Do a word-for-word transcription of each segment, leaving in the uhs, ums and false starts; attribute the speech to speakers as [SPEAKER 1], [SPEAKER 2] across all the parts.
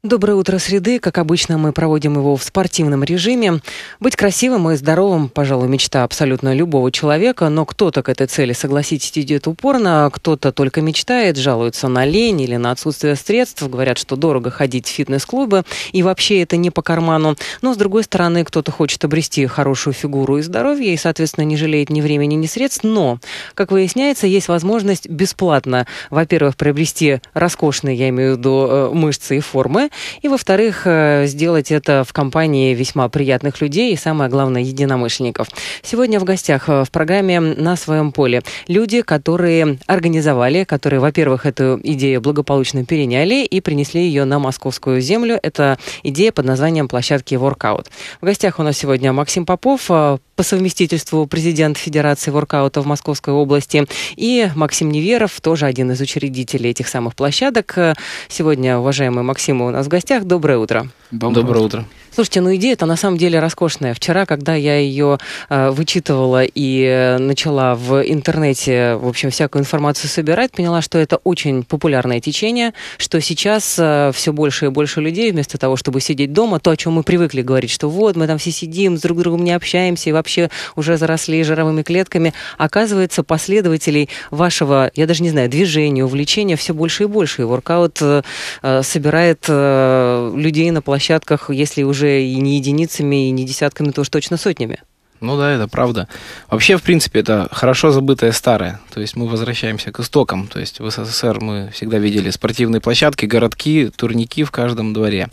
[SPEAKER 1] Доброе утро, среды. Как обычно, мы проводим его в спортивном режиме. Быть красивым и здоровым, пожалуй, мечта абсолютно любого человека, но кто-то к этой цели, согласитесь, идет упорно, кто-то только мечтает, жалуется на лень или на отсутствие средств, говорят, что дорого ходить в фитнес-клубы, и вообще это не по карману. Но, с другой стороны, кто-то хочет обрести хорошую фигуру и здоровье, и, соответственно, не жалеет ни времени, ни средств, но, как выясняется, есть возможность бесплатно, во-первых, приобрести роскошные, я имею в виду, мышцы и формы, и, во-вторых, сделать это в компании весьма приятных людей и, самое главное, единомышленников. Сегодня в гостях в программе «На своем поле» люди, которые организовали, которые, во-первых, эту идею благополучно переняли и принесли ее на московскую землю. Это идея под названием площадки Workout. В гостях у нас сегодня Максим Попов, по совместительству президент Федерации воркаута в Московской области, и Максим Неверов, тоже один из учредителей этих самых площадок. Сегодня, уважаемый Максим, у нас в гостях. Доброе утро.
[SPEAKER 2] Доброе, Доброе утро.
[SPEAKER 1] Слушайте, ну идея-то на самом деле роскошная. Вчера, когда я ее э, вычитывала и э, начала в интернете, в общем, всякую информацию собирать, поняла, что это очень популярное течение, что сейчас э, все больше и больше людей, вместо того, чтобы сидеть дома, то, о чем мы привыкли говорить, что вот, мы там все сидим, с друг другом не общаемся и вообще уже заросли жировыми клетками, оказывается, последователей вашего, я даже не знаю, движения, увлечения все больше и больше. И воркаут э, э, собирает э, людей на площадках, если уже и не единицами, и не десятками, то уж точно сотнями.
[SPEAKER 2] Ну да, это правда. Вообще, в принципе, это хорошо забытое старое. То есть мы возвращаемся к истокам. То есть в СССР мы всегда видели спортивные площадки, городки, турники в каждом дворе.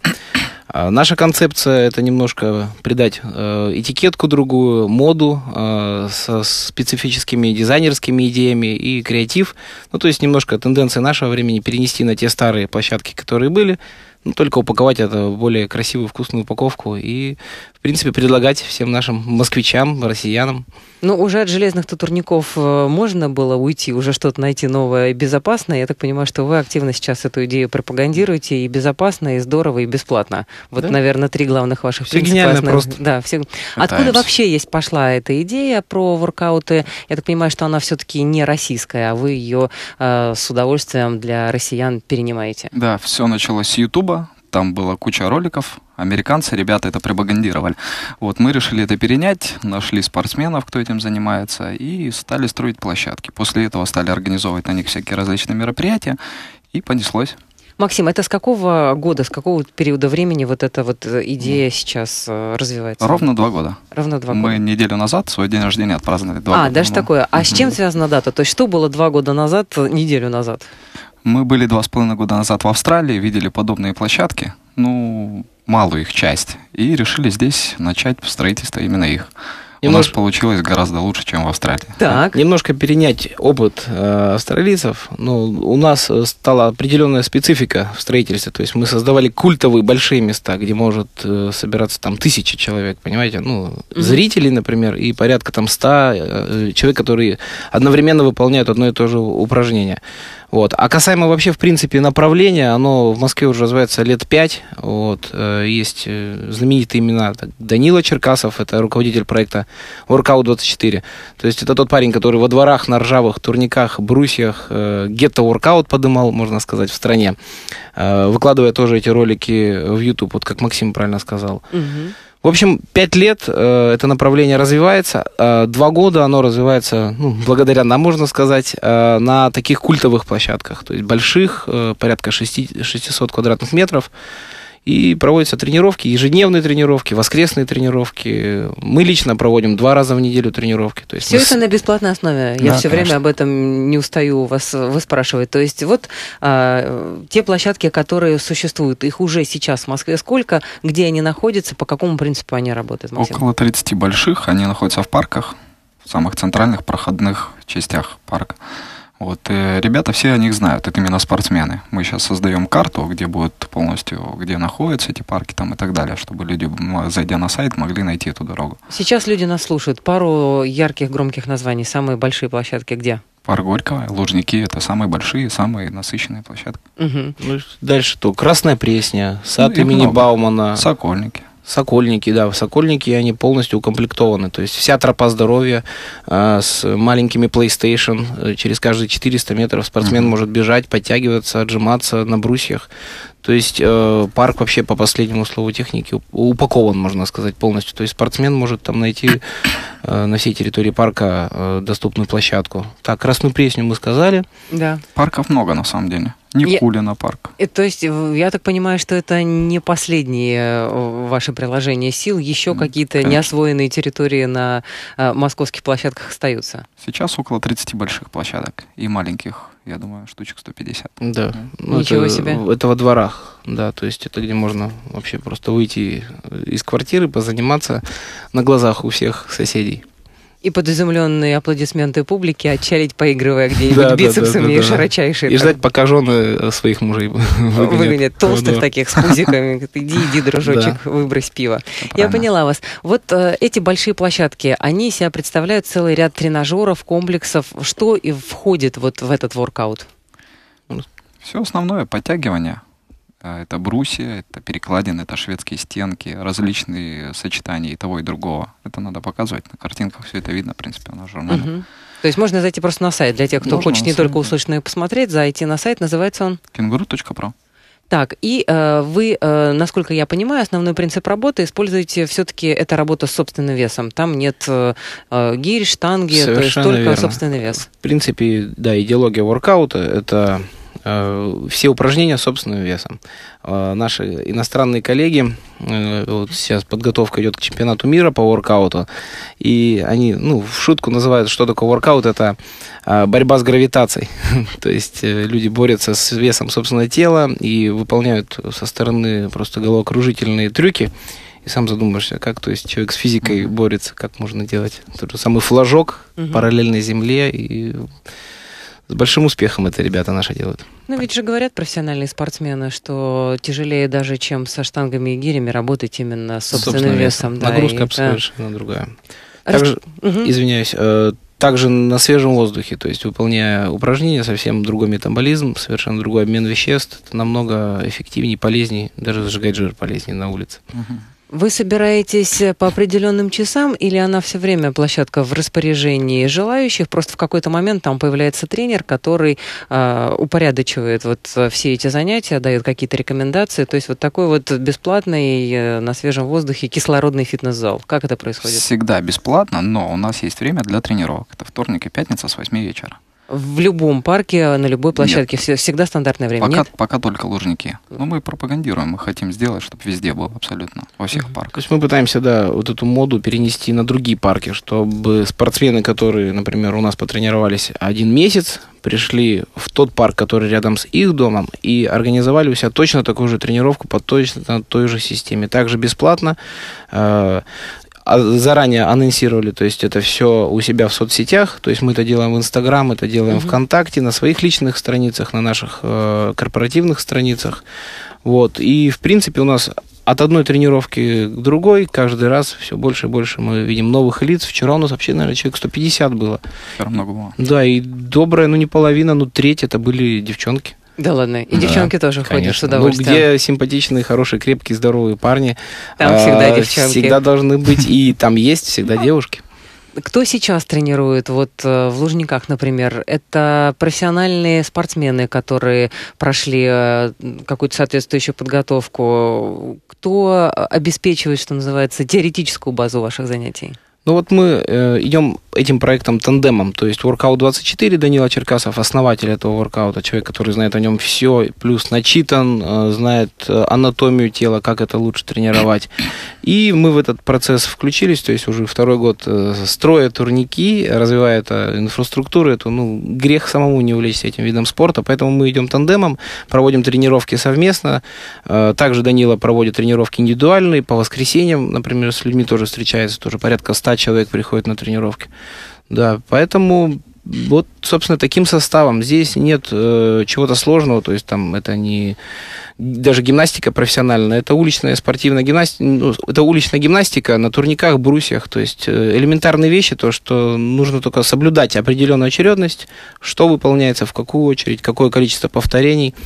[SPEAKER 2] А наша концепция – это немножко придать э, этикетку другую, моду э, со специфическими дизайнерскими идеями и креатив. Ну, то есть немножко тенденции нашего времени перенести на те старые площадки, которые были, ну, только упаковать это в более красивую, вкусную упаковку и, в принципе, предлагать всем нашим москвичам, россиянам.
[SPEAKER 1] Ну, уже от железных-то турников можно было уйти, уже что-то найти новое и безопасное. Я так понимаю, что вы активно сейчас эту идею пропагандируете, и безопасно, и здорово, и бесплатно. Вот, да? Наверное, три главных ваших
[SPEAKER 2] все принципа. Гениально основных... просто.
[SPEAKER 1] Да, все... Откуда вообще есть пошла эта идея про воркауты? Я так понимаю, что она все-таки не российская, а вы ее э, с удовольствием для россиян перенимаете.
[SPEAKER 3] Да, все началось с Ютуба. Там была куча роликов, американцы, ребята это пропагандировали. Вот, мы решили это перенять, нашли спортсменов, кто этим занимается, и стали строить площадки. После этого стали организовывать на них всякие различные мероприятия, и понеслось.
[SPEAKER 1] Максим, это с какого года, с какого периода времени вот эта вот идея сейчас развивается?
[SPEAKER 3] Ровно два года.
[SPEAKER 1] Ровно два
[SPEAKER 3] мы
[SPEAKER 1] года.
[SPEAKER 3] Мы неделю назад свой день рождения отпраздновали. Два
[SPEAKER 1] а,
[SPEAKER 3] года.
[SPEAKER 1] даже
[SPEAKER 3] ну,
[SPEAKER 1] такое. А
[SPEAKER 3] угу.
[SPEAKER 1] с чем связана дата? То есть что было два года назад, неделю назад?
[SPEAKER 3] Мы были два с половиной года назад в Австралии, видели подобные площадки, ну, малую их часть, и решили здесь начать строительство именно их. Немножко... У нас получилось гораздо лучше, чем в Австралии.
[SPEAKER 2] Так. Немножко перенять опыт э, австралийцев. Ну, у нас стала определенная специфика в строительстве. То есть мы создавали культовые большие места, где может э, собираться там тысячи человек, понимаете? Ну, mm-hmm. зрителей, например, и порядка там ста э, человек, которые одновременно выполняют одно и то же упражнение. Вот. А касаемо вообще, в принципе, направления, оно в Москве уже развивается лет пять. Вот. Есть знаменитые имена. Данила Черкасов, это руководитель проекта воркаут двадцать четыре. То есть это тот парень, который во дворах, на ржавых турниках, брусьях гетто-воркаут подымал, можно сказать, в стране. Выкладывая тоже эти ролики в YouTube, вот как Максим правильно сказал. Угу. В общем, пять лет э, это направление развивается, э, два года оно развивается, ну, благодаря нам, можно сказать, э, на таких культовых площадках, то есть больших, э, порядка шестисот квадратных метров, и проводятся тренировки, ежедневные тренировки, воскресные тренировки. Мы лично проводим два раза в неделю тренировки. То есть
[SPEAKER 1] все
[SPEAKER 2] мы...
[SPEAKER 1] это на бесплатной основе. Я
[SPEAKER 2] да,
[SPEAKER 1] все конечно. время об этом не устаю вас выспрашивать. То есть вот а, те площадки, которые существуют, их уже сейчас в Москве сколько, где они находятся, по какому принципу они работают, Максим?
[SPEAKER 3] Около тридцати больших, они находятся в парках, в самых центральных проходных частях парка. Вот, и ребята все о них знают, это именно спортсмены. Мы сейчас создаем карту, где будут полностью, где находятся эти парки там и так далее, чтобы люди, зайдя на сайт, могли найти эту дорогу.
[SPEAKER 1] Сейчас люди нас слушают. Пару ярких, громких названий. Самые большие площадки где?
[SPEAKER 3] Парк Горького, Лужники – это самые большие, самые насыщенные площадки.
[SPEAKER 2] Угу. Ну, дальше то Красная Пресня, сад
[SPEAKER 3] ну,
[SPEAKER 2] имени
[SPEAKER 3] много.
[SPEAKER 2] Баумана.
[SPEAKER 3] Сокольники.
[SPEAKER 2] Сокольники, да, Сокольники, они полностью укомплектованы, то есть вся тропа здоровья э, с маленькими PlayStation, через каждые четыреста метров спортсмен uh-huh. может бежать, подтягиваться, отжиматься на брусьях. То есть э, парк вообще по последнему слову техники упакован, можно сказать, полностью. То есть спортсмен может там найти э, на всей территории парка э, доступную площадку. Так, Красную Пресню мы сказали.
[SPEAKER 1] Да.
[SPEAKER 3] Парков много на самом деле. Никулино парк.
[SPEAKER 1] И, то есть, я так понимаю, что это не последние ваши приложения сил, еще mm, какие-то конечно. неосвоенные территории на э, московских площадках остаются?
[SPEAKER 3] Сейчас около тридцати больших площадок и маленьких, я думаю, штучек сто пятьдесят.
[SPEAKER 2] Да.
[SPEAKER 1] Ну, Ничего
[SPEAKER 2] это,
[SPEAKER 1] себе.
[SPEAKER 2] Это во дворах, да, то есть это где можно вообще просто выйти из квартиры, позаниматься на глазах у всех соседей.
[SPEAKER 1] И под изумленные аплодисменты публики отчалить, поигрывая где-нибудь да, бицепсами да, да, да, и широчайшие.
[SPEAKER 2] И там... ждать, пока жены своих мужей выгонят.
[SPEAKER 1] Выгонят толстых да. таких с пузиками. Иди, иди, дружочек, да. выбрось пиво. Я поняла вас. Вот э, эти большие площадки, они себя представляют целый ряд тренажеров, комплексов. Что и входит вот в этот воркаут?
[SPEAKER 3] Все основное, подтягивание. Это брусья, это перекладины, это шведские стенки, различные сочетания и того, и другого. Это надо показывать. На картинках все это видно, в принципе, у нас в журнале. Угу.
[SPEAKER 1] То есть можно зайти просто на сайт. Для тех, кто можно хочет не сайт, только услышать, но и посмотреть, зайти на сайт. Называется он?
[SPEAKER 3] кенгуру точка про.
[SPEAKER 1] Так, и э, вы, э, насколько я понимаю, основной принцип работы используете все-таки это работа с собственным весом. Там нет э, гирь, штанги, совершенно то есть только верно. Собственный вес.
[SPEAKER 2] В принципе, да, идеология воркаута – это все упражнения собственным весом. Наши иностранные коллеги, вот сейчас подготовка идет к чемпионату мира по воркауту, и они, ну, в шутку называют, что такое воркаут, это борьба с гравитацией. То есть люди борются с весом собственного тела и выполняют со стороны просто головокружительные трюки. И сам задумаешься, как, то есть человек с физикой борется, как можно делать тот же самый флажок угу. параллельно Земле, и с большим успехом это ребята наши делают.
[SPEAKER 1] Ну ведь же говорят профессиональные спортсмены, что тяжелее даже, чем со штангами и гирями, работать именно с собственным, собственным весом.
[SPEAKER 2] весом. Да, Нагрузка и, совершенно да. другая. Также, угу. извиняюсь, э, также на свежем воздухе, то есть выполняя упражнения, совсем другой метаболизм, совершенно другой обмен веществ, это намного эффективнее, полезнее, даже сжигать жир полезнее на улице.
[SPEAKER 1] Угу. Вы собираетесь по определенным часам или она все время площадка в распоряжении желающих? Просто в какой-то момент там появляется тренер, который э, упорядочивает вот все эти занятия, дает какие-то рекомендации. То есть вот такой вот бесплатный э, на свежем воздухе кислородный фитнес-зал. Как это происходит?
[SPEAKER 3] Всегда бесплатно, но у нас есть время для тренировок. Это вторник и пятница с восьми вечера.
[SPEAKER 1] В любом парке, на любой площадке Нет. всегда стандартное время,
[SPEAKER 3] пока,
[SPEAKER 1] нет?
[SPEAKER 3] Пока только Лужники. Но мы пропагандируем, мы хотим сделать, чтобы везде было абсолютно, во всех uh-huh. парках.
[SPEAKER 2] То есть мы пытаемся, да, вот эту моду перенести на другие парки, чтобы спортсмены, которые, например, у нас потренировались один месяц, пришли в тот парк, который рядом с их домом, и организовали у себя точно такую же тренировку по точно той же системе. Также бесплатно. Э- заранее анонсировали, то есть это все у себя в соцсетях, то есть мы это делаем в Инстаграм, это делаем uh-huh. ВКонтакте, на своих личных страницах, на наших э, корпоративных страницах, вот, и в принципе у нас от одной тренировки к другой каждый раз все больше и больше мы видим новых лиц. Вчера у нас вообще, наверное, человек сто пятьдесят было.
[SPEAKER 3] Вчера много было.
[SPEAKER 2] Да, и добрая, ну не половина, ну треть это были девчонки.
[SPEAKER 1] Да ладно, и да, девчонки тоже
[SPEAKER 2] конечно.
[SPEAKER 1] ходят с удовольствием.
[SPEAKER 2] Ну, где симпатичные, хорошие, крепкие, здоровые парни,
[SPEAKER 1] там а, всегда девчонки.
[SPEAKER 2] Всегда должны быть, и там есть всегда девушки.
[SPEAKER 1] Кто сейчас тренирует вот в Лужниках, например? Это профессиональные спортсмены, которые прошли какую-то соответствующую подготовку. Кто обеспечивает, что называется, теоретическую базу ваших занятий?
[SPEAKER 2] Ну вот мы э, идем этим проектом тандемом, то есть Workout двадцать четыре, Данила Черкасов, основатель этого воркаута, человек, который знает о нем все, плюс начитан, э, знает анатомию тела, как это лучше тренировать. И мы в этот процесс включились, то есть уже второй год э, строя турники, развивая эту инфраструктуру, эту, ну, грех самому не увлечься этим видом спорта, поэтому мы идем тандемом, проводим тренировки совместно, э, также Данила проводит тренировки индивидуальные, по воскресеньям, например, с людьми тоже встречается, тоже порядка ста человек приходит на тренировки. Да, поэтому вот, собственно, таким составом. Здесь нет э, чего-то сложного, то есть там это не даже гимнастика профессиональная, это уличная спортивная гимнастика, ну, это уличная гимнастика на турниках, брусьях, то есть э, элементарные вещи, то, что нужно только соблюдать определенную очередность, что выполняется, в какую очередь, какое количество повторений.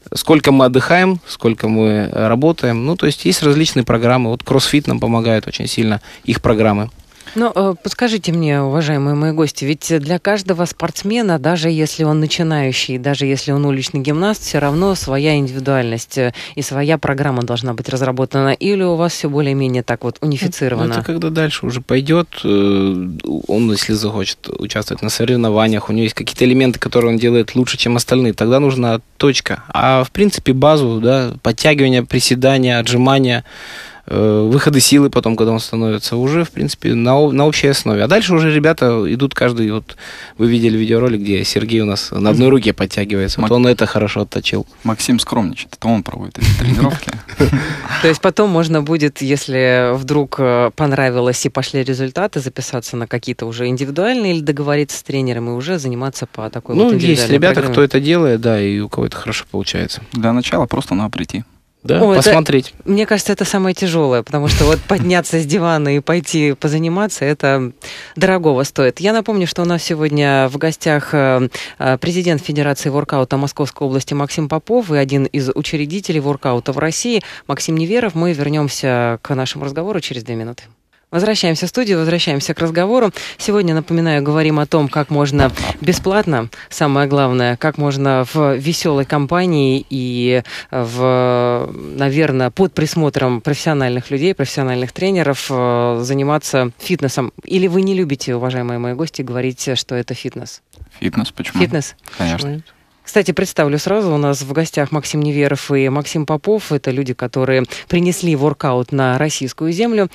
[SPEAKER 2] сколько мы отдыхаем, сколько мы работаем. Ну, то есть есть различные программы. Вот CrossFit нам помогает очень сильно, их программы.
[SPEAKER 1] Ну, подскажите мне, уважаемые мои гости, ведь для каждого спортсмена, даже если он начинающий, даже если он уличный гимнаст, все равно своя индивидуальность и своя программа должна быть разработана. Или у вас все более-менее так вот унифицировано?
[SPEAKER 2] Это когда дальше уже пойдет, он, если захочет участвовать на соревнованиях, у него есть какие-то элементы, которые он делает лучше, чем остальные, тогда нужна точка. А в принципе базу, да, подтягивания, приседания, отжимания, выходы силы потом, когда он становится, уже, в принципе, на, на общей основе. А дальше уже ребята идут каждый, вот вы видели видеоролик, где Сергей у нас на одной руке подтягивается, вот он это хорошо отточил.
[SPEAKER 3] Максим скромничает, это он проводит эти тренировки.
[SPEAKER 1] То есть потом можно будет, если вдруг понравилось и пошли результаты, записаться на какие-то уже индивидуальные или договориться с тренером и уже заниматься по такой вот индивидуальной программе. Ну, есть
[SPEAKER 2] ребята, кто это делает, да, и у кого это хорошо получается.
[SPEAKER 3] Для начала просто надо прийти.
[SPEAKER 2] Да, О, посмотреть.
[SPEAKER 1] Это, мне кажется, это самое тяжелое, потому что вот подняться с дивана и пойти позаниматься, это дорогого стоит. Я напомню, что у нас сегодня в гостях президент Федерации воркаута Московской области Максим Попов и один из учредителей воркаута в России Максим Неверов. Мы вернемся к нашему разговору через две минуты. Возвращаемся в студию, возвращаемся к разговору. Сегодня, напоминаю, говорим о том, как можно бесплатно, самое главное, как можно в веселой компании и, в, наверное, под присмотром профессиональных людей, профессиональных тренеров заниматься фитнесом. Или вы не любите, уважаемые мои гости, говорить, что это фитнес?
[SPEAKER 3] Фитнес, почему?
[SPEAKER 1] Фитнес?
[SPEAKER 3] Конечно.
[SPEAKER 1] Кстати, представлю сразу, у нас в гостях Максим Неверов и Максим Попов. Это люди, которые принесли воркаут на российскую землю.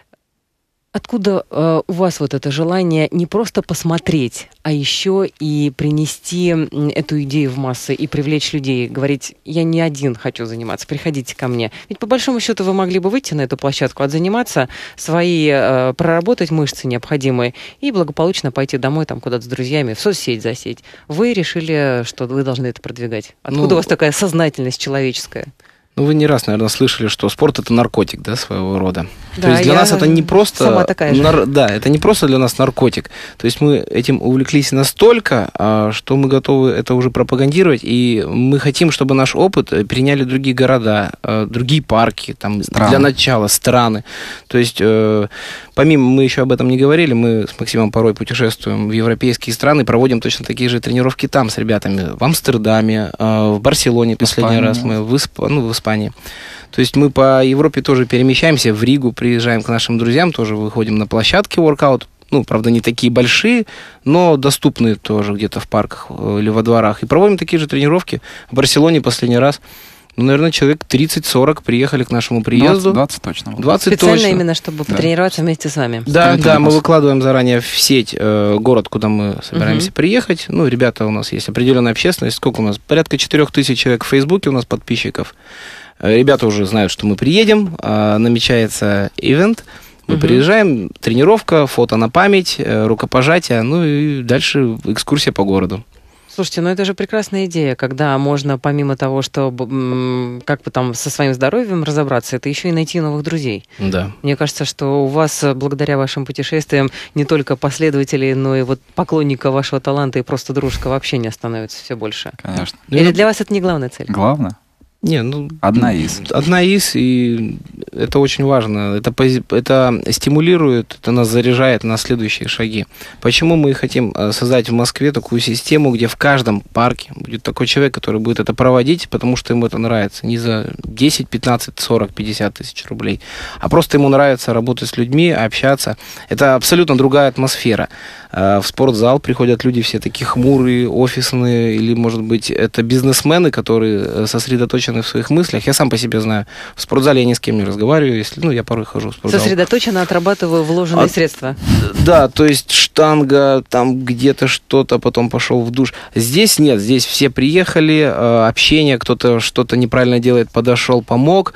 [SPEAKER 1] Откуда э, у вас вот это желание не просто посмотреть, а еще и принести эту идею в массы и привлечь людей, говорить, я не один хочу заниматься, приходите ко мне. Ведь по большому счету вы могли бы выйти на эту площадку, отзаниматься, свои, э, проработать мышцы необходимые и благополучно пойти домой там куда-то с друзьями, в соцсеть засеть. Вы решили, что вы должны это продвигать. Откуда ну, у вас такая сознательность человеческая?
[SPEAKER 2] Ну, вы не раз, наверное, слышали, что спорт – это наркотик, да, своего рода.
[SPEAKER 1] Да,
[SPEAKER 2] То есть для нас это не просто…
[SPEAKER 1] Сама такая же.
[SPEAKER 2] Нар... Да, это не просто для нас наркотик. То есть мы этим увлеклись настолько, что мы готовы это уже пропагандировать, и мы хотим, чтобы наш опыт переняли другие города, другие парки, там, для начала, страны. То есть, помимо, мы еще об этом не говорили, мы с Максимом порой путешествуем в европейские страны, проводим точно такие же тренировки там с ребятами, в Амстердаме, в Барселоне последний раз мы, в, Исп... ну, в Испании. То есть мы по Европе тоже перемещаемся, в Ригу приезжаем к нашим друзьям, тоже выходим на площадки воркаут. Ну, правда, не такие большие, но доступные тоже где-то в парках или во дворах. И проводим такие же тренировки. В Барселоне последний раз, ну, наверное, человек тридцать-сорок приехали к нашему приезду.
[SPEAKER 3] двадцать, двадцать точно.
[SPEAKER 1] двадцать Специально точно. Именно, чтобы да. потренироваться вместе с вами.
[SPEAKER 2] Да, да, мы выкладываем заранее в сеть э, город, куда мы собираемся угу. приехать. Ну, ребята, у нас есть определенная общественность. Сколько у нас? Порядка четырех тысяч человек в Фейсбуке у нас подписчиков. Ребята уже знают, что мы приедем, намечается ивент, мы угу. приезжаем, тренировка, фото на память, рукопожатие, ну и дальше экскурсия по городу.
[SPEAKER 1] Слушайте, ну это же прекрасная идея, когда можно помимо того, что как бы там со своим здоровьем разобраться, это еще и найти новых друзей.
[SPEAKER 2] Да.
[SPEAKER 1] Мне кажется, что у вас благодаря вашим путешествиям не только последователей, но и вот поклонников вашего таланта и просто дружеского общения становится все больше.
[SPEAKER 3] Конечно.
[SPEAKER 1] Или для вас это не главная цель?
[SPEAKER 3] Главное.
[SPEAKER 2] Не, ну,
[SPEAKER 3] одна из.
[SPEAKER 2] Одна из, и это очень важно. Это, это стимулирует, это нас заряжает на следующие шаги. Почему мы хотим создать в Москве такую систему, где в каждом парке будет такой человек, который будет это проводить, потому что ему это нравится. Не за десять, пятнадцать, сорок, пятьдесят тысяч рублей, а просто ему нравится работать с людьми, общаться. Это абсолютно другая атмосфера. В спортзал приходят люди все такие хмурые, офисные, или, может быть, это бизнесмены, которые сосредоточены в своих мыслях. Я сам по себе знаю. В спортзале я ни с кем не разговариваю, если, ну, я порой хожу в спортзал.
[SPEAKER 1] Сосредоточенно отрабатываю вложенные а, средства.
[SPEAKER 2] Да, то есть штанга, там где-то что-то, потом пошел в душ. Здесь нет, здесь все приехали, общение, кто-то что-то неправильно делает, подошел, помог,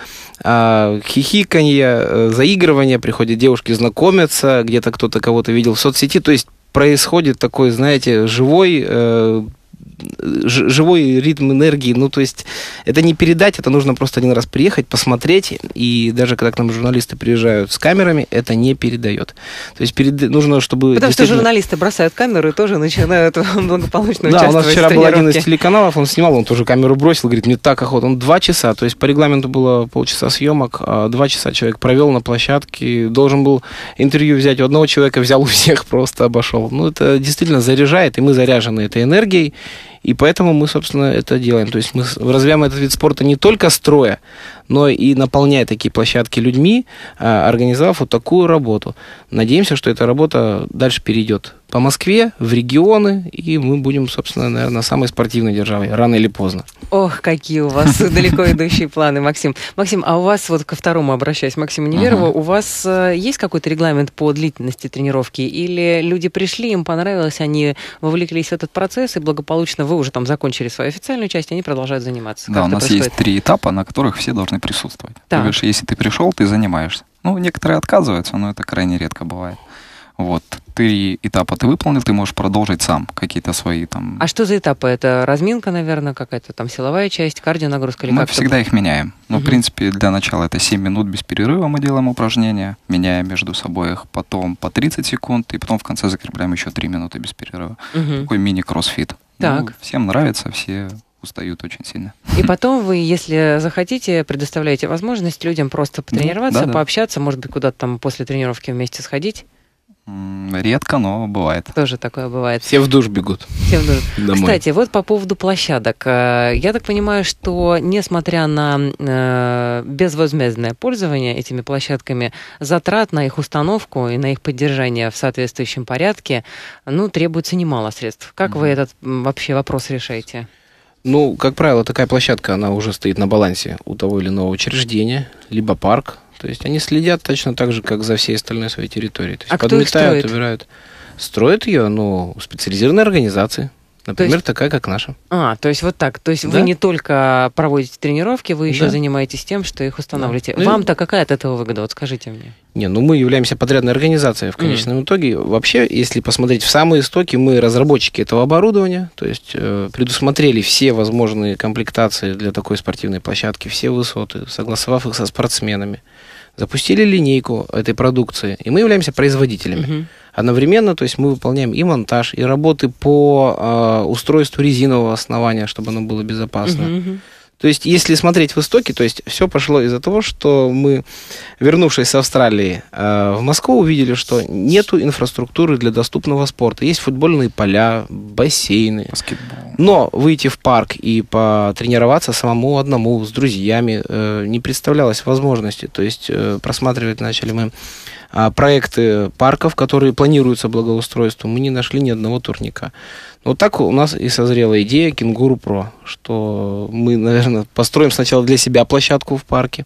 [SPEAKER 2] хихиканье, заигрывание, приходят девушки, знакомятся, где-то кто-то кого-то видел в соцсети, то есть происходит такой, знаете, живой, э, живой ритм энергии. Ну, то есть это не передать, это нужно просто один раз приехать, посмотреть. И даже когда к нам журналисты приезжают с камерами, это не передает. То есть перед... нужно, чтобы...
[SPEAKER 1] Потому
[SPEAKER 2] действительно...
[SPEAKER 1] что журналисты бросают камеру и тоже начинают благополучно участвовать.
[SPEAKER 2] Да, у нас вчера был один из телеканалов, он снимал, он тоже камеру бросил, говорит, мне так охота. Он два часа, то есть по регламенту было полчаса съемок, а два часа человек провел на площадке, должен был интервью взять у одного человека, взял у всех, просто обошел. Ну, это действительно заряжает, и мы заряжены этой энергией, и поэтому мы, собственно, это делаем. То есть мы развиваем этот вид спорта не только строя, но и наполняя такие площадки людьми, организовав вот такую работу. Надеемся, что эта работа дальше перейдет по Москве, в регионы, и мы будем, собственно, наверное, самой спортивной державой, рано или поздно.
[SPEAKER 1] Ох, какие у вас далеко идущие планы, Максим. Максим, а у вас, вот ко второму обращаюсь, Максиму Неверову, uh-huh. у вас есть какой-то регламент по длительности тренировки? Или люди пришли, им понравилось, они вовлеклись в этот процесс, и благополучно вы уже там закончили свою официальную часть, и они продолжают заниматься?
[SPEAKER 3] Да, у нас происходит? Есть три этапа, на которых все должны присутствовать.
[SPEAKER 1] Так.
[SPEAKER 3] То есть, если ты пришел, ты занимаешься. Ну, некоторые отказываются, но это крайне редко бывает. Вот, три этапа ты выполнил, ты можешь продолжить сам какие-то свои там...
[SPEAKER 1] А что за этапы? Это разминка, наверное, какая-то там силовая часть, кардионагрузка? Или
[SPEAKER 3] мы
[SPEAKER 1] как
[SPEAKER 3] всегда их меняем. Ну, угу. в принципе, для начала это семь минут без перерыва мы делаем упражнения, меняем между собой их, потом по тридцать секунд, и потом в конце закрепляем еще три минуты без перерыва. Угу. Такой мини-кроссфит.
[SPEAKER 1] Так.
[SPEAKER 3] Ну, всем нравится, все... устают очень сильно.
[SPEAKER 1] И потом вы, если захотите, предоставляете возможность людям просто потренироваться, да, да, пообщаться, может быть, куда-то там после тренировки вместе сходить?
[SPEAKER 3] Редко, но бывает.
[SPEAKER 1] Тоже такое бывает.
[SPEAKER 2] Все в душ бегут.
[SPEAKER 1] Все в душ. Кстати, вот по поводу площадок. Я так понимаю, что несмотря на э, безвозмездное пользование этими площадками, затрат на их установку и на их поддержание в соответствующем порядке, ну, требуется немало средств. Как mm-hmm. вы этот вообще вопрос решаете?
[SPEAKER 2] Ну, как правило, такая площадка, она уже стоит на балансе у того или иного учреждения, либо парк. То есть они следят точно так же, как за всей остальной своей территорией. То есть
[SPEAKER 1] а
[SPEAKER 2] подметают,
[SPEAKER 1] кто их строит?
[SPEAKER 2] убирают. Строят ее, ну, специализированные организации. Например, есть... такая, как наша.
[SPEAKER 1] А, то есть вот так. То есть да? Вы не только проводите тренировки, вы еще да. занимаетесь тем, что их устанавливаете. Да. Вам-то какая от этого выгода? Вот скажите мне.
[SPEAKER 2] Не, ну мы являемся подрядной организацией в конечном mm. итоге. Вообще, если посмотреть в самые истоки, мы разработчики этого оборудования, то есть э, предусмотрели все возможные комплектации для такой спортивной площадки, все высоты, согласовав их со спортсменами. Запустили линейку этой продукции, и мы являемся производителями. Mm-hmm. Одновременно, то есть мы выполняем и монтаж, и работы по э, устройству резинового основания, чтобы оно было безопасно. Mm-hmm. То есть, если смотреть в истоки, то есть все пошло из-за того, что мы, вернувшись с Австралии э, в Москву, увидели, что нету инфраструктуры для доступного спорта. Есть футбольные поля, бассейны.
[SPEAKER 3] Баскетбол.
[SPEAKER 2] Но выйти в парк и потренироваться самому одному, с друзьями, э, не представлялось возможности. То есть, э, просматривать начали мы э, проекты парков, которые планируются благоустройству. Мы не нашли ни одного турника. Вот так у нас и созрела идея Кенгуру Про, что мы, наверное, построим сначала для себя площадку в парке.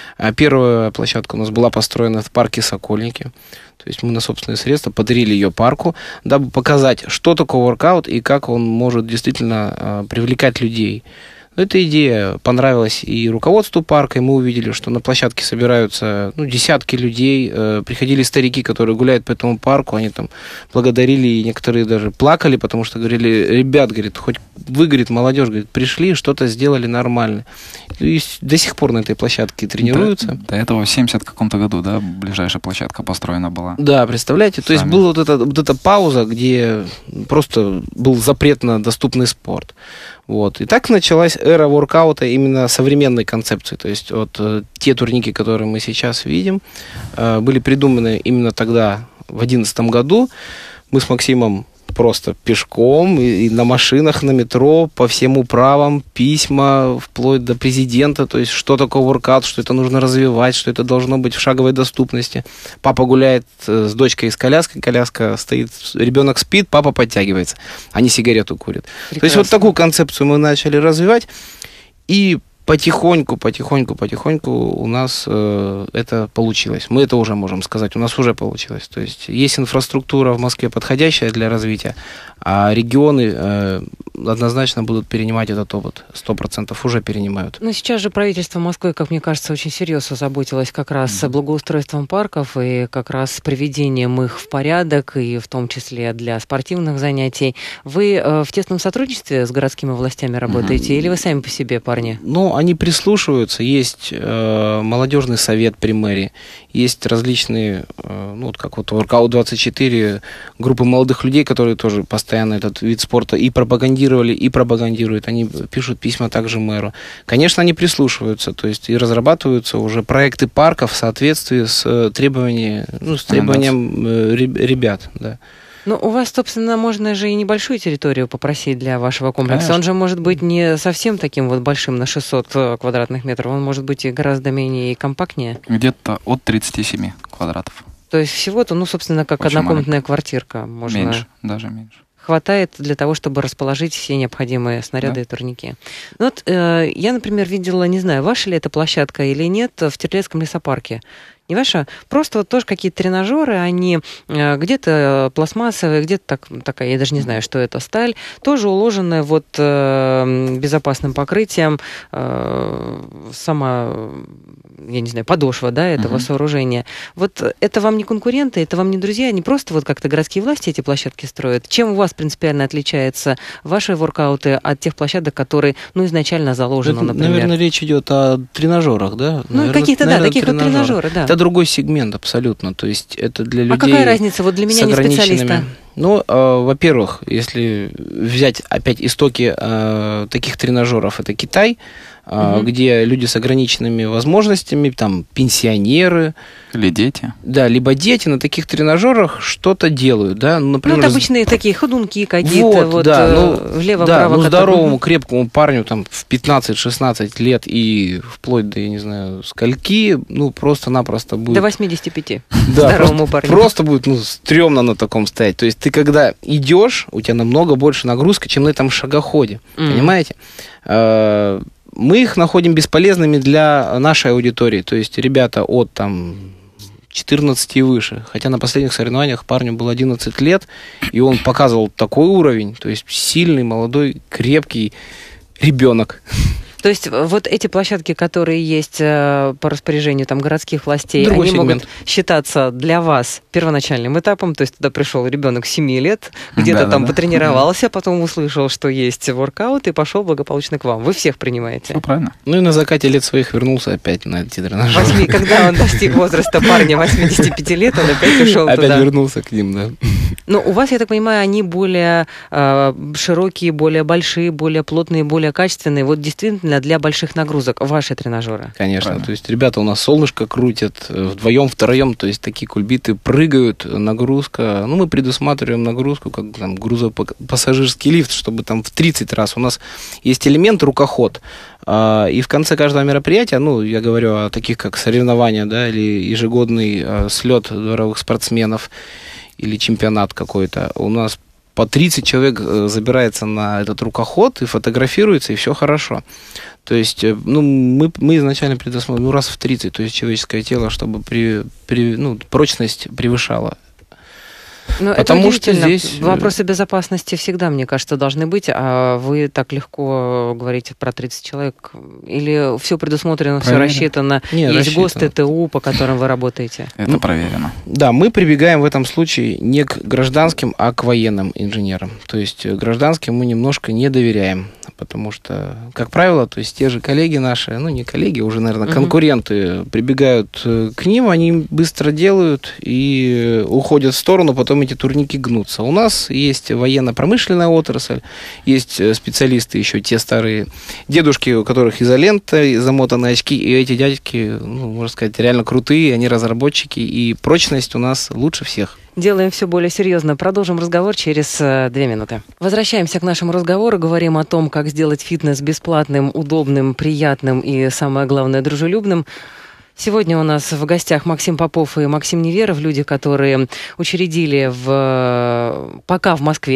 [SPEAKER 2] Первая площадка у нас была построена в парке Сокольники. То есть мы на собственные средства подарили ее парку, дабы показать, что такое воркаут и как он может действительно привлекать людей. Но эта идея понравилась и руководству парка, и мы увидели, что на площадке собираются ну, десятки людей. Э, приходили старики, которые гуляют по этому парку, они там благодарили, и некоторые даже плакали, потому что говорили, ребят, говорит, хоть вы, говорит, молодежь, говорит, пришли, что-то сделали нормально. И до сих пор на этой площадке тренируются.
[SPEAKER 3] До, до этого в семидесятом каком-то году, да, ближайшая площадка построена была?
[SPEAKER 2] Да, представляете, Сами. То есть была вот эта, вот эта пауза, где просто был запрет на доступный спорт. Вот. И так началась эра воркаута именно современной концепции. То есть вот э, те турники, которые мы сейчас видим, э, были придуманы именно тогда, в две тысячи одиннадцатом году. Мы с Максимом просто пешком и, и на машинах, на метро, по всем управам, письма, вплоть до президента, то есть что такое воркаут, что это нужно развивать, что это должно быть в шаговой доступности. Папа гуляет с дочкой с коляской, коляска стоит, ребенок спит, папа подтягивается, они сигарету курят. Прекрасно. То есть вот такую концепцию мы начали развивать, и потихоньку, потихоньку, потихоньку у нас э, это получилось. Мы это уже можем сказать, у нас уже получилось. То есть есть инфраструктура в Москве подходящая для развития, а регионы э, однозначно будут перенимать этот опыт. Сто процентов уже перенимают.
[SPEAKER 1] Но сейчас же правительство Москвы, как мне кажется, очень серьезно заботилось как раз mm-hmm. благоустройством парков и как раз приведением их в порядок, и в том числе для спортивных занятий. Вы э, в тесном сотрудничестве с городскими властями работаете mm-hmm. или вы сами по себе, парни?
[SPEAKER 2] Ну, они прислушиваются. Есть э, молодежный совет при мэрии, есть различные, э, ну, вот как вот Воркаут двадцать четыре, группы молодых людей, которые тоже постоянно этот вид спорта и пропагандировали, и пропагандируют. Они пишут письма также мэру. Конечно, они прислушиваются, то есть и разрабатываются уже проекты парков в соответствии с э, требованиями, ну, с требованием э, ребят, да.
[SPEAKER 1] Ну, у вас, собственно, можно же и небольшую территорию попросить для вашего комплекса.
[SPEAKER 2] Конечно.
[SPEAKER 1] Он же может быть не совсем таким вот большим на шестьсот квадратных метров, он может быть и гораздо менее и компактнее.
[SPEAKER 3] Где-то от тридцати семи квадратов.
[SPEAKER 1] То есть всего-то, ну, собственно, как
[SPEAKER 3] Очень
[SPEAKER 1] однокомнатная
[SPEAKER 3] маленькая.
[SPEAKER 1] Квартирка. Можно...
[SPEAKER 3] Меньше, даже меньше.
[SPEAKER 1] Хватает для того, чтобы расположить все необходимые снаряды
[SPEAKER 3] Да.
[SPEAKER 1] и турники. Ну, вот э, я, например, видела, не знаю, ваша ли это площадка или нет, в Терлецком лесопарке. Не ваша? Просто вот тоже какие-то тренажеры, они э, где-то пластмассовые, где-то так, такая, я даже не знаю, что это, сталь, тоже уложенная вот э, безопасным покрытием, э, сама, я не знаю, подошва, да, этого uh-huh. сооружения. Вот это вам не конкуренты, это вам не друзья, не просто вот как-то городские власти эти площадки строят. Чем у вас принципиально отличается ваши воркауты от тех площадок, которые, ну, изначально заложены,
[SPEAKER 2] Это,
[SPEAKER 1] например?
[SPEAKER 2] наверное, речь идет о тренажерах, да?
[SPEAKER 1] Ну,
[SPEAKER 2] наверное,
[SPEAKER 1] какие-то, да, таких вот тренажеры, да.
[SPEAKER 2] Это другой сегмент абсолютно, то есть это для людей.
[SPEAKER 1] А какая разница вот для меня, не специалиста?
[SPEAKER 2] Ну, э, во-первых, если взять опять истоки э, таких тренажеров, это Китай, э, угу. где люди с ограниченными возможностями, там пенсионеры.
[SPEAKER 3] Или дети.
[SPEAKER 2] Да, либо дети на таких тренажерах что-то делают, да.
[SPEAKER 1] Например, ну, это обычные такие ходунки какие-то, вот, вот
[SPEAKER 2] да,
[SPEAKER 1] э,
[SPEAKER 2] ну,
[SPEAKER 1] влево-право.
[SPEAKER 2] Да, ну, здоровому, крепкому парню там в пятнадцать-шестнадцать лет и вплоть до, я не знаю, скольки, ну, просто-напросто будет...
[SPEAKER 1] До восьмидесяти пяти.
[SPEAKER 2] Да,
[SPEAKER 1] здоровому
[SPEAKER 2] просто,
[SPEAKER 1] парню. Просто
[SPEAKER 2] будет, ну, стрёмно на таком стоять. То есть ты когда идешь, у тебя намного больше нагрузка, чем на этом шагоходе. Mm. Понимаете? Мы их находим бесполезными для нашей аудитории. То есть ребята от там четырнадцати и выше. Хотя на последних соревнованиях парню было одиннадцать лет, и он показывал такой уровень. То есть сильный, молодой, крепкий ребенок.
[SPEAKER 1] То есть вот эти площадки, которые есть по распоряжению там, городских властей,
[SPEAKER 2] Другой
[SPEAKER 1] они
[SPEAKER 2] сегмент.
[SPEAKER 1] могут считаться для вас первоначальным этапом, то есть туда пришел ребенок семи лет, где-то
[SPEAKER 3] да,
[SPEAKER 1] там
[SPEAKER 3] да,
[SPEAKER 1] потренировался, потом услышал, что есть воркаут, и пошел благополучно к вам. Вы всех принимаете.
[SPEAKER 3] Все правильно.
[SPEAKER 2] Ну и на закате лет своих вернулся опять на эти тренажеры.
[SPEAKER 1] Восьми, когда он достиг возраста парня восьмидесяти пяти лет, он опять ушел
[SPEAKER 2] опять
[SPEAKER 1] туда.
[SPEAKER 2] Опять вернулся к ним, да.
[SPEAKER 1] Но у вас, я так понимаю, они более э, широкие, более большие, более плотные, более качественные. Вот действительно для больших нагрузок ваши тренажеры.
[SPEAKER 2] Конечно.
[SPEAKER 3] Правильно.
[SPEAKER 2] То есть ребята у нас солнышко крутят вдвоем, втроем, то есть такие кульбиты прыгают, нагрузка. Ну, мы предусматриваем нагрузку, как там грузопассажирский лифт, чтобы там в тридцать раз. У нас есть элемент рукоход. И в конце каждого мероприятия, ну, я говорю о таких, как соревнования, да, или ежегодный слет дворовых спортсменов, или чемпионат какой-то, у нас по тридцать человек забирается на этот рукоход и фотографируется, и все хорошо. То есть, ну, мы, мы изначально предусмотрели, ну, раз в тридцать, то есть человеческое тело, чтобы при, при, ну, прочность превышала.
[SPEAKER 1] Но
[SPEAKER 2] Потому
[SPEAKER 1] это
[SPEAKER 2] что здесь...
[SPEAKER 1] Вопросы безопасности всегда, мне кажется, должны быть, а вы так легко говорите про тридцать человек. Или все предусмотрено, все рассчитано,
[SPEAKER 2] Нет,
[SPEAKER 1] есть
[SPEAKER 2] рассчитано.
[SPEAKER 1] ГОСТ-ТТУ, по которым вы работаете?
[SPEAKER 3] Это
[SPEAKER 2] ну,
[SPEAKER 3] проверено.
[SPEAKER 2] Да, мы прибегаем в этом случае не к гражданским, а к военным инженерам. То есть гражданским мы немножко не доверяем, потому что, как правило, то есть те же коллеги наши, ну не коллеги, уже, наверное, uh-huh. конкуренты, прибегают к ним, они быстро делают и уходят в сторону, потом эти турники гнутся. У нас есть военно-промышленная отрасль, есть специалисты еще те старые дедушки, у которых изолентой замотаны очки, и эти дядьки, ну, можно сказать, реально крутые, они разработчики, и прочность у нас лучше всех.
[SPEAKER 1] Делаем все более серьезно. Продолжим разговор через э, две минуты. Возвращаемся к нашему разговору. Говорим о том, как сделать фитнес бесплатным, удобным, приятным и, самое главное, дружелюбным. Сегодня у нас в гостях Максим Попов и Максим Неверов, люди, которые учредили в, пока в Москве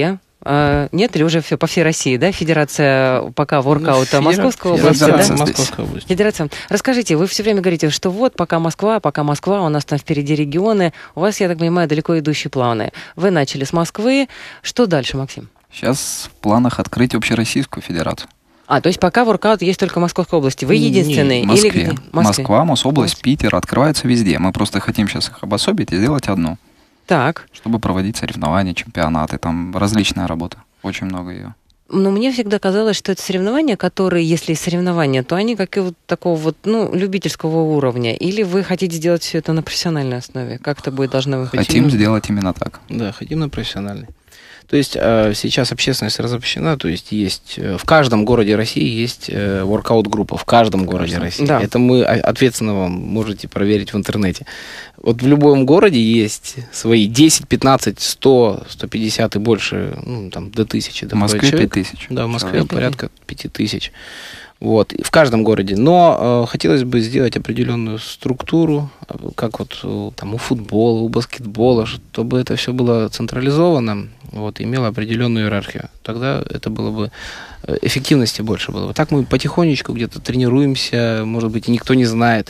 [SPEAKER 1] А, нет, или уже все по всей России, да? Федерация пока воркаута
[SPEAKER 2] Ну,
[SPEAKER 1] Московской
[SPEAKER 2] федера-
[SPEAKER 1] области,
[SPEAKER 2] Федерация
[SPEAKER 1] да?
[SPEAKER 2] Московской области.
[SPEAKER 1] Федерация. Расскажите, вы все время говорите, что вот пока Москва, пока Москва, у нас там впереди регионы. У вас, я так понимаю, далеко идущие планы. Вы начали с Москвы. Что дальше, Максим?
[SPEAKER 3] Сейчас в планах открыть общероссийскую федерацию.
[SPEAKER 1] А, то есть пока воркаут есть только в Московской области. Вы единственный?
[SPEAKER 3] В Москве.
[SPEAKER 1] Или где? В Москве.
[SPEAKER 3] Москва, Мособласть, Питер открываются везде. Мы просто хотим сейчас их обособить и сделать одну,
[SPEAKER 1] Так.
[SPEAKER 3] чтобы проводить соревнования, чемпионаты. Там различная работа. Очень много ее.
[SPEAKER 1] Но мне всегда казалось, что это соревнования, которые, если и соревнования, то они как и вот такого вот, ну, любительского уровня. Или вы хотите сделать все это на профессиональной основе? Как это будет должно выходить?
[SPEAKER 3] Хотим сделать именно так.
[SPEAKER 2] Да, хотим на профессиональный. То есть э, сейчас общественность разобщена, то есть есть э, в каждом городе России есть э, воркаут-группа, в каждом городе России.
[SPEAKER 1] Да.
[SPEAKER 2] Это мы а- ответственно вам можете проверить в интернете. Вот в любом городе есть свои десять, пятнадцать, сто, сто пятьдесят и больше, ну, там, до тысячи.
[SPEAKER 3] В Москве пять тысяч.
[SPEAKER 2] Да, в Москве
[SPEAKER 3] человек.
[SPEAKER 2] порядка пять тысяч. Вот, и в каждом городе. Но э, хотелось бы сделать определенную структуру, как вот э, там у футбола, у баскетбола, чтобы это все было централизовано, вот, имело определенную иерархию. Тогда это было бы э, эффективности больше было бы. Так мы потихонечку где-то тренируемся, может быть, и никто не знает.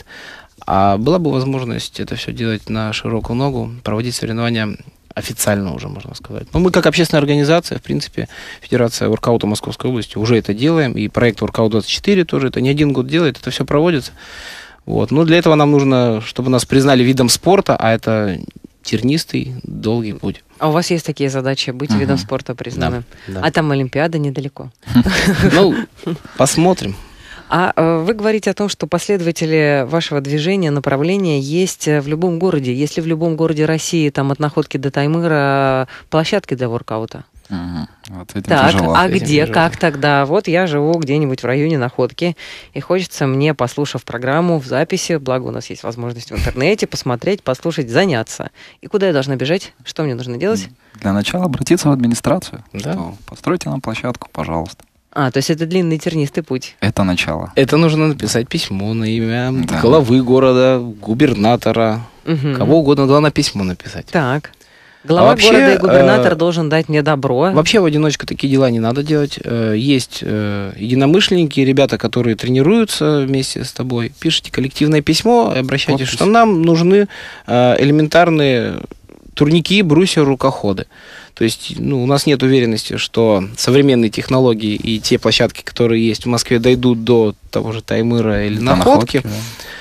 [SPEAKER 2] А была бы возможность это все делать на широкую ногу, проводить соревнования официально уже, можно сказать. Но мы, как общественная организация, в принципе, Федерация воркаута Московской области, уже это делаем. И проект Воркаут двадцать четыре тоже это не один год делает, это все проводится. Вот. Но для этого нам нужно, чтобы нас признали видом спорта, а это тернистый, долгий путь.
[SPEAKER 1] А у вас есть такие задачи, быть
[SPEAKER 3] Мгм.
[SPEAKER 1] видом спорта признанным?
[SPEAKER 2] Да, да.
[SPEAKER 1] А там Олимпиада недалеко.
[SPEAKER 2] Ну, посмотрим.
[SPEAKER 1] А э, вы говорите о том, что последователи вашего движения, направления есть э, в любом городе. Если в любом городе России, там от Находки до Таймыра, площадки для воркаута.
[SPEAKER 3] Мгм. Вот этим
[SPEAKER 1] Так,
[SPEAKER 3] тяжело.
[SPEAKER 1] а
[SPEAKER 2] этим
[SPEAKER 1] где,
[SPEAKER 2] тяжело.
[SPEAKER 1] как тогда? Вот я живу где-нибудь в районе Находки, и хочется мне, послушав программу в записи, благо у нас есть возможность в интернете, посмотреть, послушать, заняться. И куда я должна бежать? Что мне нужно делать?
[SPEAKER 3] Для начала обратиться в администрацию.
[SPEAKER 2] Да.
[SPEAKER 3] Что постройте нам площадку, пожалуйста.
[SPEAKER 1] А, то есть это длинный тернистый путь.
[SPEAKER 3] Это начало.
[SPEAKER 2] Это нужно написать письмо на имя
[SPEAKER 3] Да.
[SPEAKER 2] главы города, губернатора,
[SPEAKER 1] Мгм.
[SPEAKER 2] кого угодно, главное письмо написать.
[SPEAKER 1] Так. Глава
[SPEAKER 2] А вообще,
[SPEAKER 1] города и губернатор
[SPEAKER 2] э,
[SPEAKER 1] должен дать мне добро.
[SPEAKER 2] Вообще в одиночку такие дела не надо делать. Э, Есть э, единомышленники, ребята, которые тренируются вместе с тобой. Пишите коллективное письмо и обращайтесь,
[SPEAKER 3] Подпись.
[SPEAKER 2] что нам нужны э, элементарные турники, брусья, рукоходы. То есть ну, у нас нет уверенности, что современные технологии и те площадки, которые есть в Москве, дойдут до того же Таймыра или
[SPEAKER 3] До
[SPEAKER 2] Находки.
[SPEAKER 3] да.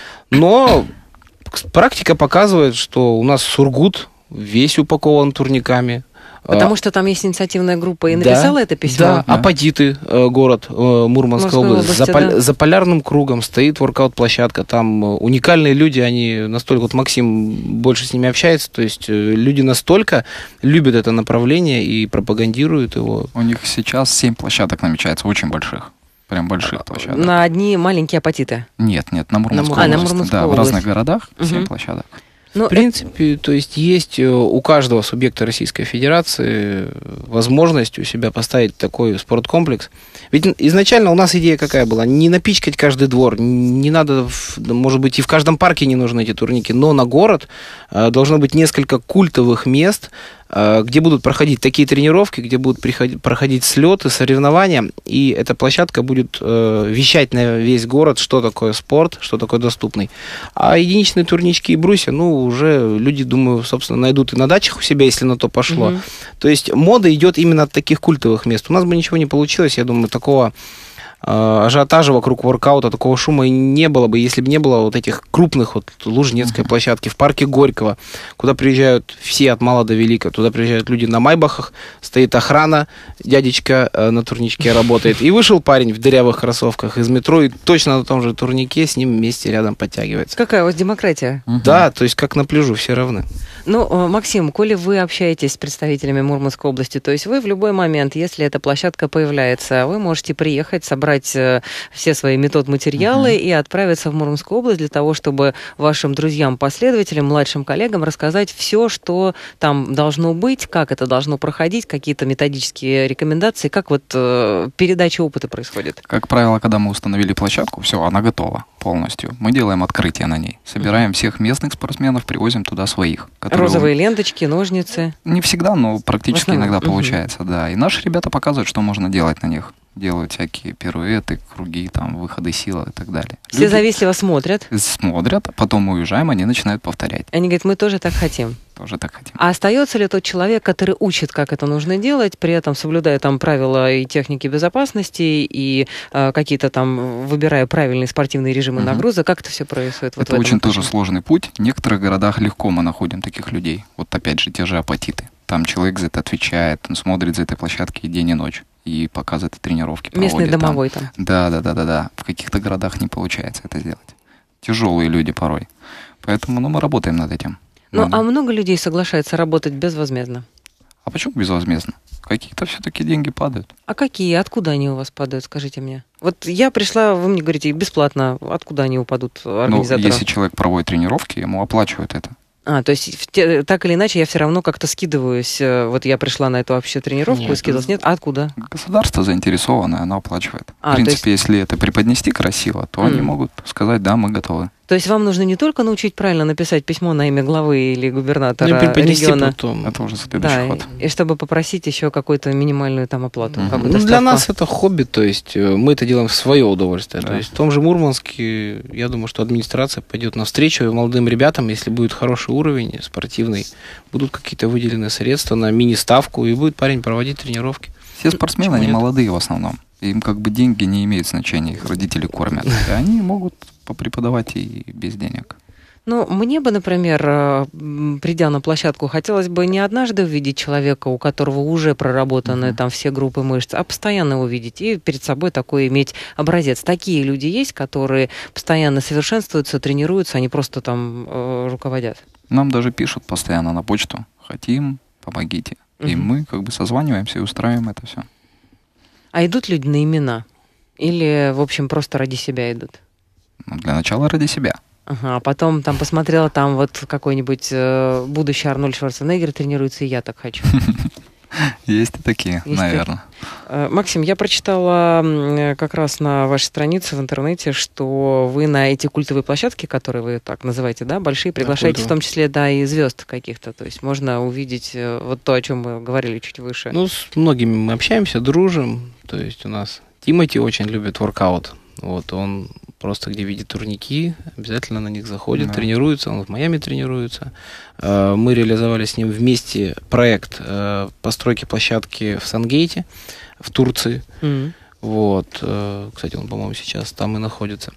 [SPEAKER 2] Но практика показывает, что у нас Сургут весь упакован турниками.
[SPEAKER 1] Потому что там есть инициативная группа, и
[SPEAKER 2] Да,
[SPEAKER 1] написала это письмо?
[SPEAKER 2] Да,
[SPEAKER 3] Да.
[SPEAKER 2] Апатиты, э, город, э, Мурманская
[SPEAKER 1] Мурманской
[SPEAKER 2] область. За,
[SPEAKER 1] области,
[SPEAKER 2] поль-
[SPEAKER 1] да.
[SPEAKER 2] за полярным кругом стоит воркаут-площадка. Там э, уникальные люди, они настолько... Вот Максим больше с ними общается, то есть э, люди настолько любят это направление и пропагандируют его.
[SPEAKER 3] У них сейчас семь площадок намечается, очень больших. Прям больших площадок.
[SPEAKER 1] На одни маленькие апатиты.
[SPEAKER 3] Нет, нет, на Мурманскую
[SPEAKER 1] А, на
[SPEAKER 3] область.
[SPEAKER 1] Мурманскую
[SPEAKER 3] Да, в
[SPEAKER 1] область.
[SPEAKER 3] разных городах семь
[SPEAKER 1] Мгм.
[SPEAKER 3] площадок.
[SPEAKER 1] Ну,
[SPEAKER 2] В принципе, то есть есть э, у каждого субъекта Российской Федерации возможность у себя поставить такой спорткомплекс. Ведь изначально у нас идея какая была? Не напичкать каждый двор, не надо, в- может быть, и в каждом парке не нужны эти турники, но на город э, должно быть несколько культовых мест, э, где будут проходить такие тренировки, где будут приходи- проходить слеты, соревнования, и эта площадка будет э, вещать на весь город, что такое спорт, что такое доступный. А единичные турнички и брусья, ну, уже люди, думаю, собственно, найдут и на дачах у себя, если на то пошло.
[SPEAKER 1] Мгм.
[SPEAKER 2] То есть мода идет именно от таких культовых мест. У нас бы ничего не получилось, я думаю, такого э, ажиотажа вокруг воркаута, такого шума и не было бы, если бы не было вот этих крупных, вот Лужнецкой
[SPEAKER 3] Мгм.
[SPEAKER 2] площадки, в парке Горького, куда приезжают все от мала до велика, туда приезжают люди на майбахах, стоит охрана, дядечка э, на турничке работает, и вышел парень в дырявых кроссовках из метро и точно на том же турнике с ним вместе рядом подтягивается.
[SPEAKER 1] Какая у вас демократия?
[SPEAKER 3] Мгм.
[SPEAKER 2] Да, то есть как на пляжу, все равны.
[SPEAKER 1] Ну, э, Максим, коли вы общаетесь с представителями Мурманской области, то есть вы в любой момент, если эта площадка появляется, вы можете приехать, собрать э, все свои метод-материалы
[SPEAKER 3] Мгм.
[SPEAKER 1] и отправиться в Мурманскую область для того, чтобы вашим друзьям, последователям, младшим коллегам рассказать все, что там должно быть, как это должно проходить, какие-то методические рекомендации, как вот э, передача опыта происходит.
[SPEAKER 3] Как правило, когда мы установили площадку, все, она готова полностью. Мы делаем открытие на ней. Собираем всех местных спортсменов, привозим туда своих.
[SPEAKER 1] Розовые ленточки, ножницы?
[SPEAKER 3] Не всегда, но практически иногда
[SPEAKER 1] угу.
[SPEAKER 3] получается, да. И наши ребята показывают, что можно делать на них. Делают всякие пируэты, круги, там, выходы силы и так далее.
[SPEAKER 1] Все Люди завистливо смотрят?
[SPEAKER 3] Смотрят, а потом мы уезжаем, они начинают повторять.
[SPEAKER 1] Они говорят, мы тоже так хотим.
[SPEAKER 3] Тоже так хотим.
[SPEAKER 1] А остается ли тот человек, который учит, как это нужно делать, при этом соблюдая там правила и техники безопасности, и э, какие-то там, выбирая правильные спортивные режимы угу. нагрузок, как это все происходит? Вот
[SPEAKER 3] это очень тоже сложный путь. В некоторых городах легко мы находим таких людей. Вот опять же, те же апатиты. Там человек за это отвечает, он смотрит за этой площадкой день и ночь. И показывает тренировки.
[SPEAKER 1] Местный домовой там.
[SPEAKER 3] там. Да, да, да, да, да. В каких-то городах не получается это сделать. Тяжелые люди порой. Поэтому ну, мы работаем над этим.
[SPEAKER 1] Ну, Надо. А много людей соглашается работать безвозмездно?
[SPEAKER 3] А почему безвозмездно? Какие-то все-таки деньги падают.
[SPEAKER 1] А какие? Откуда они у вас падают, скажите мне? Вот я пришла, вы мне говорите, бесплатно. Откуда они упадут организаторам?
[SPEAKER 3] Ну, если человек проводит тренировки, ему оплачивают это.
[SPEAKER 1] А, то есть те, так или иначе я все равно как-то скидываюсь. Вот я пришла на эту вообще тренировку нет, и скидывалась. Нет? А откуда?
[SPEAKER 3] Государство заинтересовано, оно оплачивает.
[SPEAKER 1] А,
[SPEAKER 3] в принципе,
[SPEAKER 1] есть...
[SPEAKER 3] если это преподнести красиво, то mm. они могут сказать, да, мы готовы.
[SPEAKER 1] То есть вам нужно не только научить правильно написать письмо на имя главы или губернатора ну, региона.
[SPEAKER 3] Потом. Это уже следующий
[SPEAKER 1] да,
[SPEAKER 3] ход.
[SPEAKER 1] И, и чтобы попросить еще какую-то минимальную там оплату.
[SPEAKER 2] Uh-huh. Ну, для нас это хобби, то есть мы это делаем в свое удовольствие. Да. То есть в том же Мурманске, я думаю, что администрация пойдет навстречу молодым ребятам, если будет хороший уровень спортивный, будут какие-то выделены средства на мини-ставку, и будет парень проводить тренировки.
[SPEAKER 3] Все спортсмены, они молодые в основном. Им как бы деньги не имеют значения, их родители кормят. И они могут попреподавать и без денег.
[SPEAKER 1] Ну, мне бы, например, придя на площадку, хотелось бы не однажды увидеть человека, у которого уже проработаны uh-huh. там все группы мышц, а постоянно увидеть и перед собой такой иметь образец. Такие люди есть, которые постоянно совершенствуются, тренируются, они просто там э, руководят.
[SPEAKER 3] Нам даже пишут постоянно на почту: хотим, помогите. Uh-huh. И мы как бы созваниваемся и устраиваем это все.
[SPEAKER 1] А идут люди на имена? Или, в общем, просто ради себя идут?
[SPEAKER 3] Ну, для начала ради себя.
[SPEAKER 1] Ага, а потом там посмотрела, там вот какой-нибудь э, будущий Арнольд Шварценеггер тренируется, и я так хочу.
[SPEAKER 3] Есть и такие, наверное.
[SPEAKER 1] Максим, я прочитала как раз на вашей странице в интернете, что вы на эти культовые площадки, которые вы так называете, да, большие, приглашаете в том числе, да, и звезд каких-то. То есть можно увидеть вот то, о чем мы говорили чуть выше.
[SPEAKER 2] Ну, с многими мы общаемся, дружим. То есть у нас Тимати очень любит воркаут. Вот, он просто где видит турники, обязательно на них заходит, да. тренируется, он в Майами тренируется. Мы реализовали с ним вместе проект постройки площадки в Сангейте, в Турции. Mm-hmm. Вот, кстати, он, по-моему, сейчас там и находится.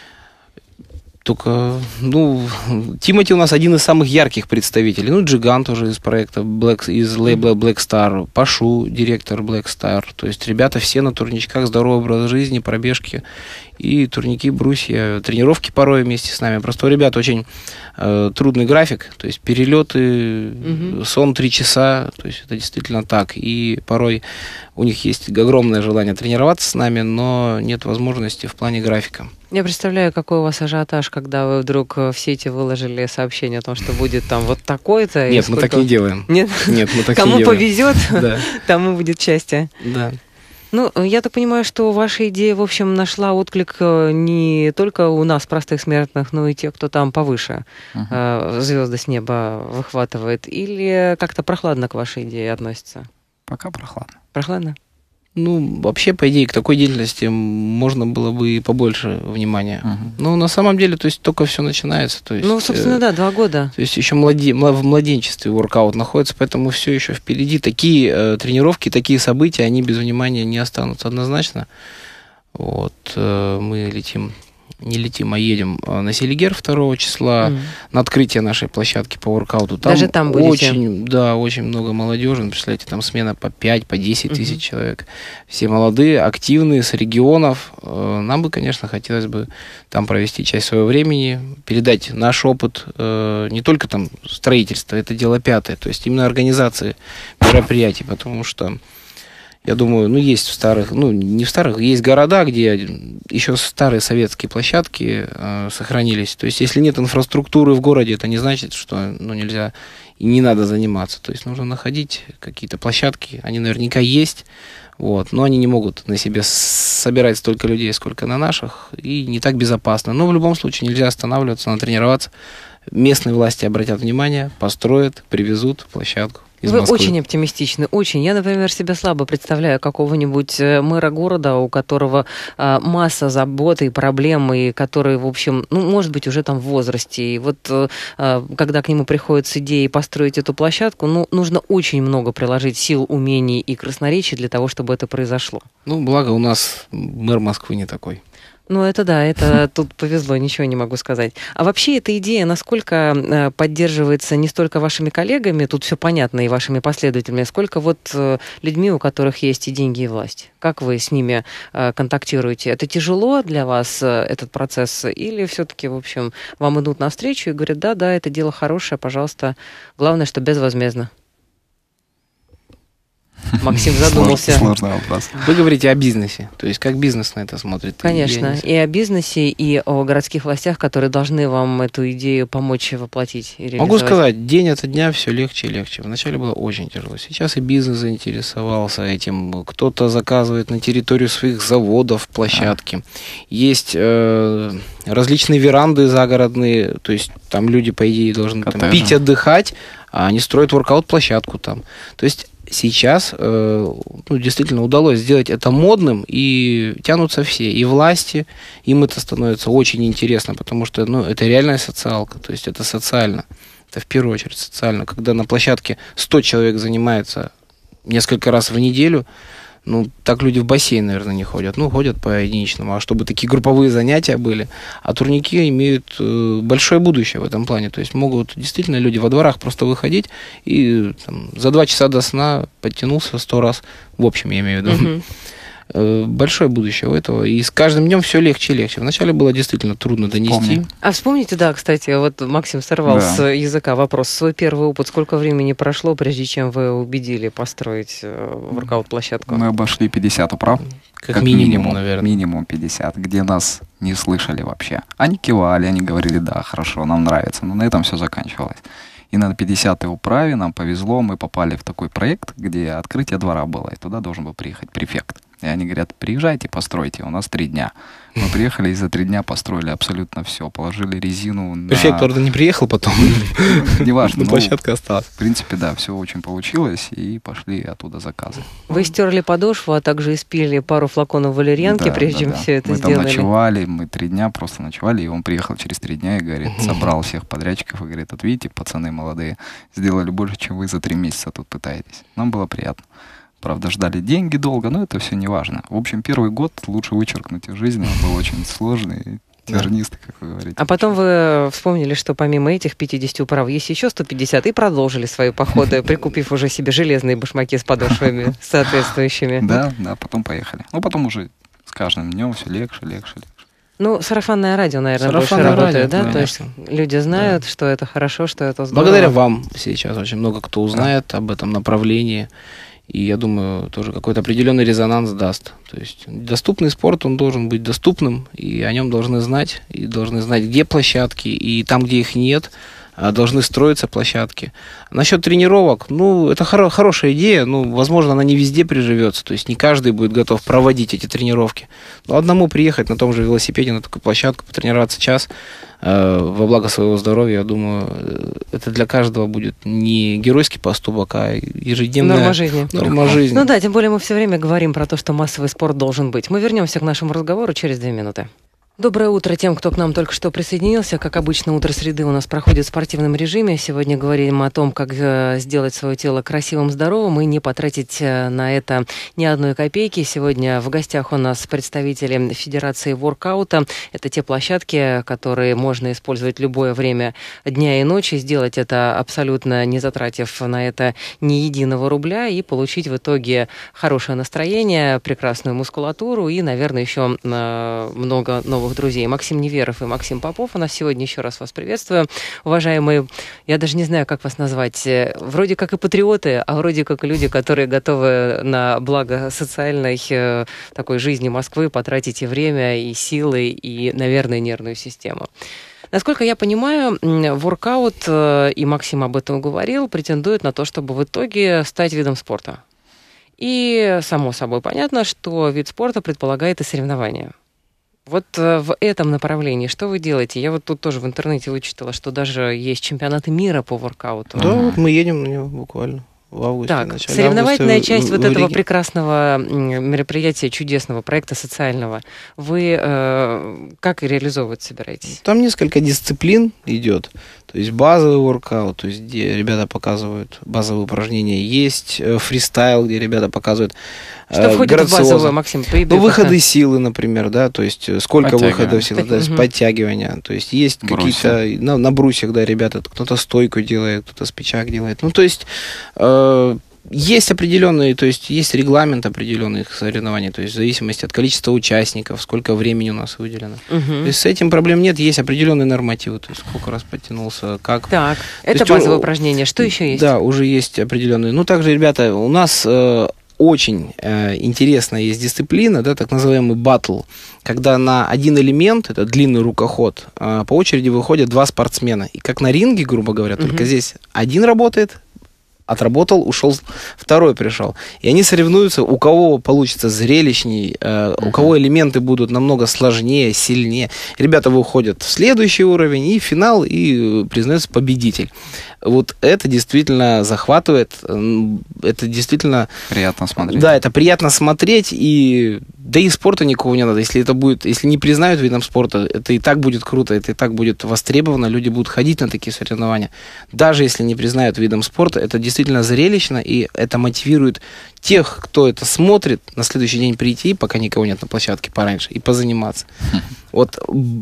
[SPEAKER 2] Только, ну, Тимати у нас один из самых ярких представителей. Ну, Джиган тоже из проекта, Black, из лейбла Black Star, Пашу, директор Black Star. То есть ребята все на турничках, здоровый образ жизни, пробежки и турники, брусья, тренировки порой вместе с нами. Просто у ребят очень э, трудный график, то есть перелеты, mm-hmm. сон три часа, то есть это действительно так. И порой у них есть огромное желание тренироваться с нами, но нет возможности в плане графика.
[SPEAKER 1] Я представляю, какой у вас ажиотаж, когда вы вдруг в сети выложили сообщение о том, что будет там вот такой-то.
[SPEAKER 2] Нет, мы так не делаем.
[SPEAKER 1] Нет?
[SPEAKER 2] Нет, мы так
[SPEAKER 1] Кому
[SPEAKER 2] не делаем.
[SPEAKER 1] повезет, тому будет счастье.
[SPEAKER 2] Да.
[SPEAKER 1] Ну, я так понимаю, что ваша идея, в общем, нашла отклик не только у нас, простых смертных, но и тех, кто там повыше uh-huh. звезды с неба выхватывает. Или как-то прохладно к вашей идее относится?
[SPEAKER 3] Пока прохладно.
[SPEAKER 1] Прохладно?
[SPEAKER 2] Ну, вообще, по идее, к такой деятельности можно было бы и побольше внимания. Uh-huh. Но на самом деле, то есть, только все начинается. То есть,
[SPEAKER 1] ну, собственно, э, да, два года.
[SPEAKER 2] То есть, еще млади, в младенчестве воркаут находится, поэтому все еще впереди. Такие э, тренировки, такие события, они без внимания не останутся однозначно. Вот, э, мы летим... Не летим, а едем на Селигер второго числа mm. на открытие нашей площадки по воркауту. Там
[SPEAKER 1] даже там будете?
[SPEAKER 2] Очень, да, очень много молодежи. Представляете, там смена по пять, по десять mm-hmm. тысяч человек. Все молодые, активные, с регионов. Нам бы, конечно, хотелось бы там провести часть своего времени, передать наш опыт, не только там строительство, это дело пятое, то есть именно организации мероприятий, потому что я думаю, ну, есть в старых, ну, не в старых, есть города, где еще старые советские площадки э, сохранились. То есть, если нет инфраструктуры в городе, это не значит, что, ну, нельзя и не надо заниматься. То есть, нужно находить какие-то площадки, они наверняка есть. Вот. Но они не могут на себе собирать столько людей, сколько на наших, и не так безопасно. Но в любом случае нельзя останавливаться, надо тренироваться. Местные власти обратят внимание, построят, привезут площадку. Из
[SPEAKER 1] Вы
[SPEAKER 2] Москвы.
[SPEAKER 1] очень оптимистичны, очень. Я, например, себе слабо представляю какого-нибудь мэра города, у которого а, масса забот и проблем, и который, в общем, ну, может быть, уже там в возрасте. И вот а, когда к нему приходят с идеей построить эту площадку, ну, нужно очень много приложить сил, умений и красноречия для того, чтобы это произошло.
[SPEAKER 2] Ну, благо у нас мэр Москвы не такой.
[SPEAKER 1] Ну, это да, это тут повезло, ничего не могу сказать. А вообще эта идея насколько поддерживается не столько вашими коллегами, тут все понятно, и вашими последователями, сколько вот людьми, у которых есть и деньги, и власть? Как вы с ними контактируете? Это тяжело для вас, этот процесс? Или все-таки, в общем, вам идут навстречу и говорят, да-да, это дело хорошее, пожалуйста, главное, что безвозмездно? Максим задумался.
[SPEAKER 3] Сложный вопрос.
[SPEAKER 2] Вы говорите о бизнесе, то есть как бизнес на это смотрит?
[SPEAKER 1] Конечно, и о бизнесе, и о городских властях, которые должны вам эту идею помочь воплотить и реализовать.
[SPEAKER 2] Могу сказать, день ото дня все легче и легче. Вначале было очень тяжело. Сейчас и бизнес заинтересовался этим. Кто-то заказывает на территорию своих заводов площадки. А. Есть э, различные веранды загородные, то есть там люди, по идее, должны там, пить, отдыхать, а они строят воркаут-площадку там. То есть сейчас э, ну, действительно удалось сделать это модным, и тянутся все, и власти, им это становится очень интересно, потому что ну, это реальная социалка, то есть это социально, это в первую очередь социально. Когда на площадке сто человек занимается несколько раз в неделю, ну, так люди в бассейн, наверное, не ходят. Ну, ходят по единичному. А чтобы такие групповые занятия были. А турники имеют э, большое будущее в этом плане. То есть могут действительно люди во дворах просто выходить и там, за два часа до сна подтянулся сто раз. В общем, я имею в виду. Uh-huh. Э, большое будущее у этого. И с каждым днем все легче и легче. Вначале было действительно трудно донести.
[SPEAKER 3] Помню.
[SPEAKER 1] А вспомните, да, кстати, вот Максим сорвал
[SPEAKER 3] Да.
[SPEAKER 1] с языка вопрос. Свой первый опыт, сколько времени прошло, прежде чем вы убедили построить воркаут-площадку?
[SPEAKER 3] Мы обошли пятьдесят управ.
[SPEAKER 2] Как, как минимум, минимум, наверное.
[SPEAKER 3] Минимум пятьдесят, где нас не слышали вообще. Они кивали, они говорили, да, хорошо, нам нравится. Но на этом все заканчивалось. И на пятидесятой управе нам повезло, мы попали в такой проект, где открытие двора было, и туда должен был приехать префект. И они говорят, приезжайте, постройте, у нас три дня. Мы приехали и за три дня построили абсолютно все, положили резину на...
[SPEAKER 2] Префект, правда, не приехал потом.
[SPEAKER 3] Неважно.
[SPEAKER 2] Площадка осталась.
[SPEAKER 3] В принципе, да, все очень получилось, и пошли оттуда заказы.
[SPEAKER 1] Вы стерли подошву, а также испили пару флаконов валерьянки,
[SPEAKER 3] Да,
[SPEAKER 1] прежде
[SPEAKER 3] да,
[SPEAKER 1] чем
[SPEAKER 3] да.
[SPEAKER 1] все это
[SPEAKER 3] мы
[SPEAKER 1] сделали.
[SPEAKER 3] Мы там ночевали, мы три дня просто ночевали, и он приехал через три дня и говорит, собрал всех подрядчиков и говорит, вот видите, пацаны молодые, сделали больше, чем вы за три месяца тут пытаетесь. Нам было приятно. Правда, ждали деньги долго, но это все не важно. В общем, первый год лучше вычеркнуть из жизни, он был очень сложный, тернистый, как вы говорите.
[SPEAKER 1] А потом вы вспомнили, что помимо этих пятидесяти управ есть еще сто пятьдесят, и продолжили свои походы, прикупив уже себе железные башмаки с подошвами соответствующими.
[SPEAKER 3] Да, да, потом поехали. Ну, потом уже с каждым днем все легче, легче, легче.
[SPEAKER 1] Ну, сарафанное радио, наверное,
[SPEAKER 2] Сарафанное
[SPEAKER 1] больше работает,
[SPEAKER 2] радио,
[SPEAKER 1] да?
[SPEAKER 2] да?
[SPEAKER 1] То есть люди знают, да, что это хорошо, что это здорово.
[SPEAKER 2] Благодаря вам сейчас очень много кто узнает да. об этом направлении. И я думаю, тоже какой-то определенный резонанс даст. То есть доступный спорт, он должен быть доступным, и о нем должны знать, и должны знать, где площадки, и там, где их нет, должны строиться площадки. Насчет тренировок, ну, это хоро- хорошая идея, ну, возможно, она не везде приживется, то есть не каждый будет готов проводить эти тренировки. Но одному приехать на том же велосипеде на такую площадку, потренироваться час э, во благо своего здоровья, я думаю, это для каждого будет не геройский поступок, а ежедневная
[SPEAKER 1] норма жизни.
[SPEAKER 2] Норма жизни.
[SPEAKER 1] Ну да, тем более мы все время говорим про то, что массовый спорт должен быть. Мы вернемся к нашему разговору через две минуты. Доброе утро тем, кто к нам только что присоединился. Как обычно, утро среды у нас проходит в спортивном режиме. Сегодня говорим о том, как сделать свое тело красивым, здоровым и не потратить на это ни одной копейки. Сегодня в гостях у нас представители Федерации воркаута. Это те площадки, которые можно использовать в любое время дня и ночи, сделать это абсолютно не затратив на это ни единого рубля и получить в итоге хорошее настроение, прекрасную мускулатуру и, наверное, еще много новых друзей. Максим Неверов и Максим Попов. У нас сегодня, еще раз вас приветствую. Уважаемые, я даже не знаю, как вас назвать, вроде как и патриоты, а вроде как и люди, которые готовы на благо социальной такой жизни Москвы потратить и время, и силы, и, наверное, нервную систему. Насколько я понимаю, воркаут, и Максим об этом говорил, претендует на то, чтобы в итоге стать видом спорта. И, само собой, понятно, что вид спорта предполагает и соревнования. Вот в этом направлении что вы делаете? Я вот тут тоже в интернете вычитала, что даже есть чемпионаты мира по воркауту.
[SPEAKER 2] Да, вот мы едем на него буквально. В августе,
[SPEAKER 1] так, соревновательная августа, часть в, вот в этого Риге. Прекрасного мероприятия, чудесного проекта социального, вы э, как реализовывать собираетесь?
[SPEAKER 2] Там несколько дисциплин идет. То есть базовый воркаут, то есть где ребята показывают базовые упражнения. Есть фристайл, где ребята показывают
[SPEAKER 1] Что э, входит грациозно. В базовое, Максим?
[SPEAKER 2] Ну, выходы силы, например, да, то есть сколько выходов силы, да, угу. подтягивания. То есть есть какие-то на, на брусьях, да, ребята, кто-то стойку делает, кто-то спичак делает. Ну, то есть э, есть определенные, то есть есть регламент определенных соревнований, то есть в зависимости от количества участников, сколько времени у нас выделено. Угу. То есть с этим проблем нет, есть определенные нормативы, то есть сколько раз подтянулся, как.
[SPEAKER 1] Так,
[SPEAKER 2] то
[SPEAKER 1] это базовое упражнение. Что еще есть?
[SPEAKER 2] Да, уже есть определенные. Ну, также, ребята, у нас э, очень э, интересная есть дисциплина, да, так называемый батл, когда на один элемент, это длинный рукоход, э, по очереди выходят два спортсмена. И как на ринге, грубо говоря, угу. только здесь один работает, отработал, ушел, второй пришел. И они соревнуются, у кого получится зрелищней, э, у кого элементы будут намного сложнее, сильнее. Ребята выходят в следующий уровень, и финал, и признается победитель. Вот это действительно захватывает, это действительно...
[SPEAKER 3] Приятно смотреть.
[SPEAKER 2] Да, это приятно смотреть, и да и спорта никакого не надо. Если это будет, если не признают видом спорта, это и так будет круто, это и так будет востребовано, люди будут ходить на такие соревнования. Даже если не признают видом спорта, это действительно зрелищно, и это мотивирует тех, кто это смотрит, на следующий день прийти, пока никого нет на площадке, пораньше, и позаниматься. Вот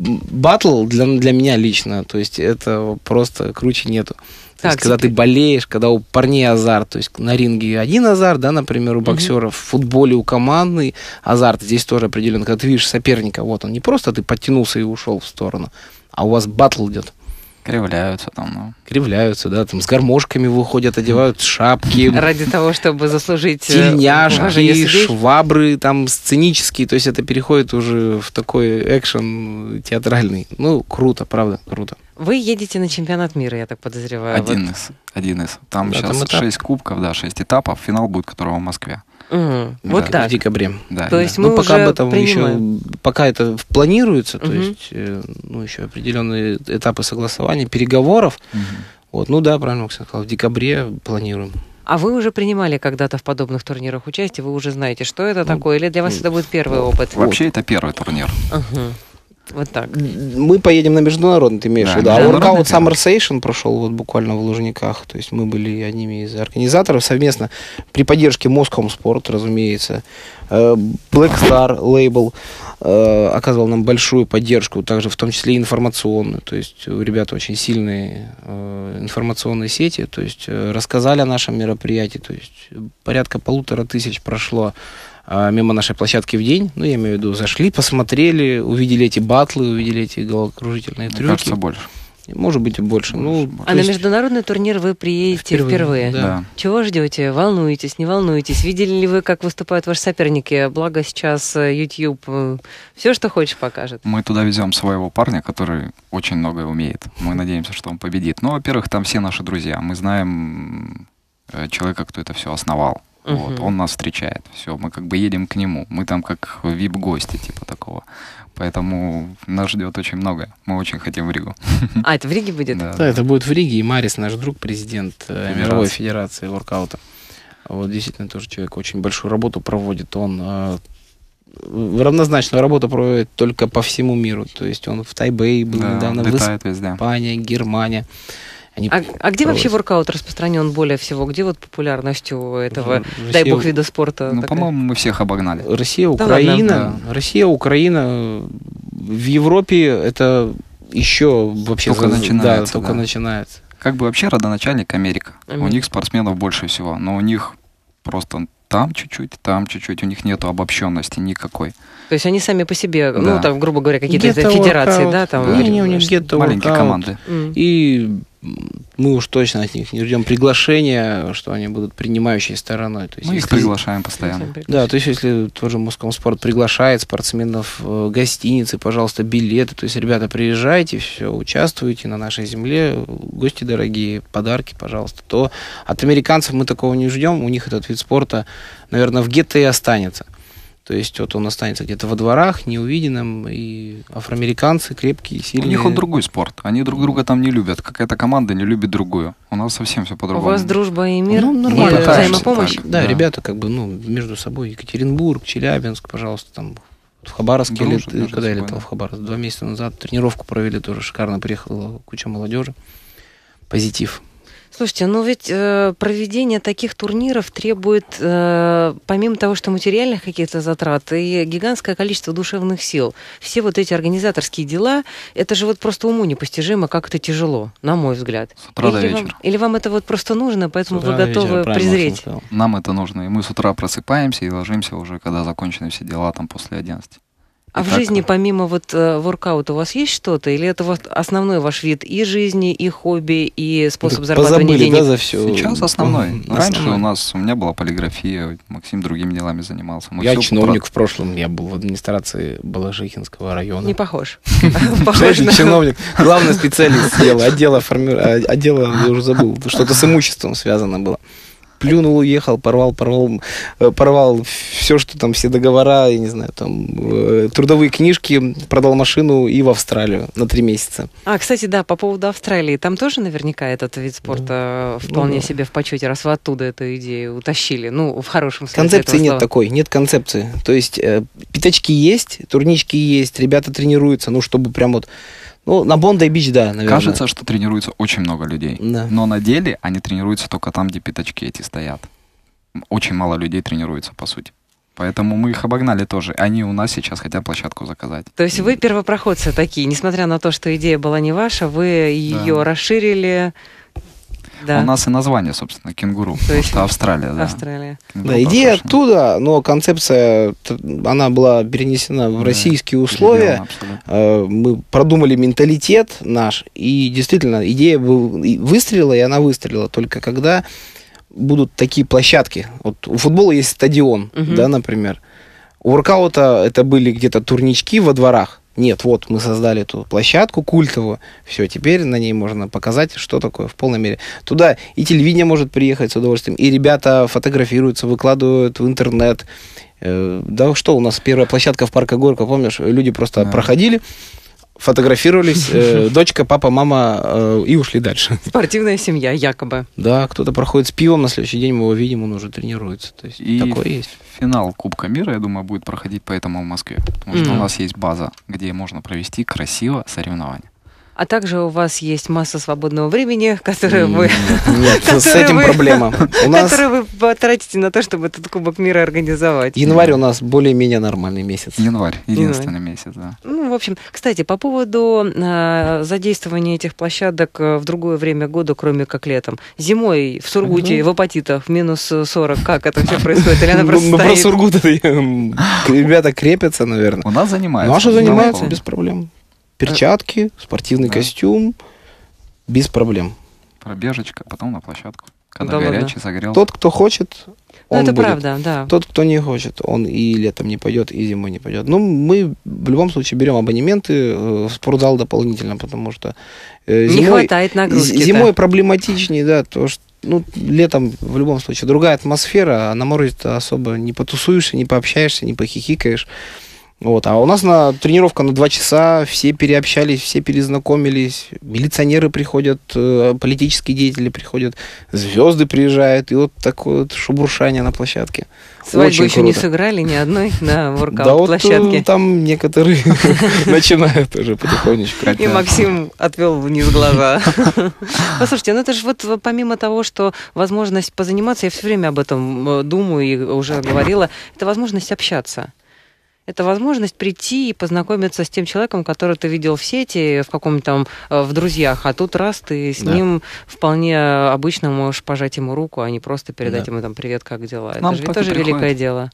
[SPEAKER 2] батл для, для меня лично, то есть это просто круче нету. То так, есть, когда теперь... ты болеешь, когда у парней азарт, то есть на ринге один азарт, да, например, у боксеров, в футболе у командный азарт, здесь тоже определенно, когда ты видишь соперника, вот он, не просто ты подтянулся и ушел в сторону, а у вас батл идет.
[SPEAKER 3] Кривляются там, ну.
[SPEAKER 2] Кривляются, да, там с гармошками выходят, одевают шапки.
[SPEAKER 1] Ради того, чтобы заслужить
[SPEAKER 2] тельняшки, швабры там сценические, то есть это переходит уже в такой экшен театральный. Ну, круто, правда, круто.
[SPEAKER 1] Вы едете на чемпионат мира, я так подозреваю.
[SPEAKER 3] Один
[SPEAKER 1] вот.
[SPEAKER 3] из, один из. Там
[SPEAKER 2] да,
[SPEAKER 3] сейчас
[SPEAKER 2] там
[SPEAKER 3] шесть кубков, да, шесть этапов, финал будет которого в Москве.
[SPEAKER 1] Угу.
[SPEAKER 2] Да,
[SPEAKER 1] вот так.
[SPEAKER 2] В декабре.
[SPEAKER 3] Да.
[SPEAKER 1] То есть
[SPEAKER 2] да.
[SPEAKER 1] мы
[SPEAKER 2] ну, пока
[SPEAKER 1] уже
[SPEAKER 2] об этом
[SPEAKER 1] принимаем.
[SPEAKER 2] еще, пока это планируется,
[SPEAKER 1] угу.
[SPEAKER 2] то есть, ну, еще определенные этапы согласования, переговоров.
[SPEAKER 3] Угу.
[SPEAKER 2] Вот, ну да, правильно Максим сказал, в декабре планируем.
[SPEAKER 1] А вы уже принимали когда-то в подобных турнирах участие? Вы уже знаете, что это ну, такое? Или для вас ну, это будет первый опыт?
[SPEAKER 3] Вообще
[SPEAKER 2] вот.
[SPEAKER 3] это первый турнир.
[SPEAKER 1] Угу. Вот так.
[SPEAKER 2] Мы поедем на международный, ты имеешь в виду. А Workout Summer Session прошел вот буквально в Лужниках. То есть мы были одними из организаторов совместно при поддержке Москомспорт, разумеется. Black Star лейбл оказывал нам большую поддержку, также в том числе и информационную. То есть у ребят очень сильные информационные сети. То есть рассказали о нашем мероприятии. То есть порядка полутора тысяч прошло мимо нашей площадки в день, ну, я имею в виду, зашли, посмотрели, увидели эти батлы, увидели эти головокружительные трюки.
[SPEAKER 3] Мне кажется, больше.
[SPEAKER 2] Может быть, и больше. больше, ну,
[SPEAKER 1] больше. А на международный турнир вы приедете впервые? впервые.
[SPEAKER 2] Да.
[SPEAKER 1] Чего ждете? Волнуетесь, не волнуетесь? Видели ли вы, как выступают ваши соперники? Благо сейчас YouTube все, что хочешь, покажет.
[SPEAKER 3] Мы туда везем своего парня, который очень многое умеет. Мы надеемся, что он победит. Ну, во-первых, там все наши друзья. Мы знаем человека, кто это все основал. Uh-huh. Вот, он нас встречает. Все, мы как бы едем к нему. Мы там как вип-гости, типа такого. Поэтому нас ждет очень многое. Мы очень хотим в Ригу.
[SPEAKER 1] А, это в Риге будет?
[SPEAKER 2] Да, да, это будет в Риге. И Марис, наш друг, президент Федерация. Мировой Федерации воркаута. Вот действительно тоже человек очень большую работу проводит. Он э, равнозначную работу проводит только по всему миру. То есть он в Тайбэе был
[SPEAKER 3] да,
[SPEAKER 2] недавно, в Испании, Германия.
[SPEAKER 1] А, а где вообще воркаут распространен более всего? Где вот популярностью этого, Россия, дай бог, вида спорта?
[SPEAKER 3] Ну, по-моему, мы всех обогнали.
[SPEAKER 2] Россия, Украина. Да, Россия, Украина. В Европе это еще вообще...
[SPEAKER 3] Только
[SPEAKER 2] за...
[SPEAKER 3] начинается.
[SPEAKER 2] Да, только
[SPEAKER 3] да.
[SPEAKER 2] начинается.
[SPEAKER 3] Как бы вообще родоначальник Америка.
[SPEAKER 1] Америка.
[SPEAKER 3] У них спортсменов больше всего. Но у них просто там чуть-чуть, там чуть-чуть. У них нету обобщенности никакой. То
[SPEAKER 1] есть они сами по себе,
[SPEAKER 3] да.
[SPEAKER 1] ну, там, грубо говоря, какие-то федерации, да? Там,
[SPEAKER 2] не, не, у них где-то
[SPEAKER 3] маленькие команды.
[SPEAKER 2] Mm. И Мы уж точно от них не ждем приглашения, что они будут принимающей стороной. То есть,
[SPEAKER 3] мы их
[SPEAKER 2] если...
[SPEAKER 3] приглашаем постоянно.
[SPEAKER 2] Да, то есть если тоже Москомспорт приглашает спортсменов, гостиницы, пожалуйста, билеты. То есть, ребята, приезжайте, все, участвуйте на нашей земле, гости дорогие, подарки, пожалуйста. То от американцев мы такого не ждем, у них этот вид спорта, наверное, в гетто и останется. То есть вот он останется где-то во дворах, неувиденным, и афроамериканцы крепкие, сильные.
[SPEAKER 3] У них он другой спорт. Они друг друга там не любят. Какая-то команда не любит другую. У нас совсем все по-другому.
[SPEAKER 1] У вас дружба и мир,
[SPEAKER 2] ну,
[SPEAKER 1] и
[SPEAKER 2] нормально,
[SPEAKER 1] взаимопомощь?
[SPEAKER 2] Так, да, да, ребята как бы, ну, между собой. Екатеринбург, Челябинск, пожалуйста, там в Хабаровске, лет, когда я летал в Хабаровск, два месяца назад, тренировку провели тоже шикарно, приехала куча молодежи. Позитив.
[SPEAKER 1] Слушайте, ну ведь э, проведение таких турниров требует, э, помимо того, что материальных каких-то затрат, и гигантское количество душевных сил. Все вот эти организаторские дела, это же вот просто уму непостижимо, как это тяжело, на мой взгляд.
[SPEAKER 3] С утра
[SPEAKER 1] или
[SPEAKER 3] до вечера.
[SPEAKER 1] Вам, или вам это вот просто нужно, поэтому вы готовы
[SPEAKER 2] вечера,
[SPEAKER 1] презреть?
[SPEAKER 3] Нам это нужно, и мы с утра просыпаемся и ложимся уже, когда закончены все дела, там после одиннадцати.
[SPEAKER 1] А
[SPEAKER 3] и
[SPEAKER 1] в
[SPEAKER 3] так...
[SPEAKER 1] жизни помимо вот воркаута у вас есть что-то? Или это вот основной ваш вид и жизни, и хобби, и способ зарабатывания
[SPEAKER 2] Позабыли,
[SPEAKER 1] денег?
[SPEAKER 2] Да, за все.
[SPEAKER 3] Сейчас основной.
[SPEAKER 2] Mm-hmm.
[SPEAKER 3] Раньше
[SPEAKER 2] основной.
[SPEAKER 3] у нас, у меня была полиграфия, Максим другими делами занимался. Мы
[SPEAKER 2] я чиновник
[SPEAKER 3] про...
[SPEAKER 2] в прошлом, я был в администрации Балашихинского района.
[SPEAKER 1] Не похож.
[SPEAKER 2] Чиновник, главный специалист отдела, отдела, я уже забыл, что-то с имуществом связано было. Плюнул, уехал, порвал, порвал, порвал все, что там, все договора, я не знаю, там, трудовые книжки, продал машину и в Австралию на три месяца.
[SPEAKER 1] А, кстати, да, по поводу Австралии, там тоже наверняка этот вид спорта ну, вполне ну, да. себе в почете, раз вы оттуда эту идею утащили, ну, в хорошем смысле.
[SPEAKER 2] Концепции нет такой, нет концепции. То есть э, пятачки есть, турнички есть, ребята тренируются, ну, чтобы прям вот... Ну, на Бондай-Бич, да, наверное.
[SPEAKER 3] Кажется, что тренируется очень много людей.
[SPEAKER 2] Да.
[SPEAKER 3] Но на деле они тренируются только там, где пятачки эти стоят. Очень мало людей тренируется, по сути. Поэтому мы их обогнали тоже. Они у нас сейчас хотят площадку заказать.
[SPEAKER 1] То есть вы первопроходцы такие, несмотря на то, что идея была не ваша, вы ее да. расширили... Да.
[SPEAKER 3] У нас и название, собственно, кенгуру.
[SPEAKER 1] То есть
[SPEAKER 3] это Австралия, да.
[SPEAKER 1] Австралия.
[SPEAKER 3] Кенгуру
[SPEAKER 2] да, идея оттуда, но концепция, она была перенесена в да, российские условия. Мы продумали менталитет наш, и действительно идея выстрелила, и она выстрелила только когда будут такие площадки. Вот у футбола есть стадион, угу. да, например. У воркаута это были где-то турнички во дворах. Нет, вот мы создали эту площадку культовую, все, теперь на ней можно показать, что такое в полной мере. Туда и телевидение может приехать с удовольствием, и ребята фотографируются, выкладывают в интернет. Да что, у нас первая площадка в парке Горько, помнишь, люди просто да. проходили, фотографировались, э, дочка, папа, мама, э, и ушли дальше.
[SPEAKER 1] Спортивная семья, якобы.
[SPEAKER 2] Да, кто-то проходит с пивом, на следующий день мы его видим, он уже тренируется. То есть
[SPEAKER 3] и
[SPEAKER 2] такое есть.
[SPEAKER 3] Финал Кубка мира, я думаю, будет проходить поэтому в Москве. Потому что mm. у нас есть база, где можно провести красиво соревнования.
[SPEAKER 1] А также у вас есть масса свободного времени, которое
[SPEAKER 2] нет,
[SPEAKER 1] вы...
[SPEAKER 2] Нет, с этим
[SPEAKER 1] вы,
[SPEAKER 2] проблема. У нас...
[SPEAKER 1] Которое вы потратите на то, чтобы этот Кубок мира организовать.
[SPEAKER 2] Январь у нас более-менее нормальный месяц.
[SPEAKER 3] Январь, единственный Январь. месяц, да.
[SPEAKER 1] Ну, в общем, кстати, по поводу э, задействования этих площадок в другое время года, кроме как летом. Зимой в Сургуте, в Апатитах, в минус сорок, как это все происходит? Или она просто
[SPEAKER 2] стоит? Про Сургут ребята крепятся, наверное.
[SPEAKER 3] У нас занимаются.
[SPEAKER 2] Наши занимаются без проблем. Перчатки, спортивный да. костюм, без проблем.
[SPEAKER 3] Пробежечка, потом на площадку. Когда
[SPEAKER 1] да
[SPEAKER 3] горячий,
[SPEAKER 1] ладно.
[SPEAKER 3] согрел.
[SPEAKER 2] Тот, кто хочет, он
[SPEAKER 1] это
[SPEAKER 2] будет.
[SPEAKER 1] правда, да.
[SPEAKER 2] Тот, кто не хочет, он и летом не пойдет, и зимой не пойдет. Ну, мы в любом случае берем абонементы в спортзал дополнительно, потому что э, зимой,
[SPEAKER 1] не хватает нагрузки.
[SPEAKER 2] Зимой проблематичнее, да, то что ну, летом в любом случае другая атмосфера, а на морозе-то особо не потусуешься, не пообщаешься, не похихикаешь. Вот. А у нас на тренировка на два часа, все переобщались, все перезнакомились, милиционеры приходят, политические деятели приходят, звезды приезжают, и вот такое вот шебуршание на площадке.
[SPEAKER 1] Свадьбу еще не сыграли ни одной на воркаут-площадке.
[SPEAKER 2] Да вот там некоторые начинают уже потихонечку.
[SPEAKER 1] И Максим отвел вниз глаза. Послушайте, ну это же вот помимо того, что возможность позаниматься, я все время об этом думаю и уже говорила, это возможность общаться. Это возможность прийти и познакомиться с тем человеком, которого ты видел в сети, в каком-то там, в друзьях, а тут раз ты с да. ним вполне обычно можешь пожать ему руку, а не просто передать да. ему там привет, как дела. Нам это же тоже приходит. Великое дело.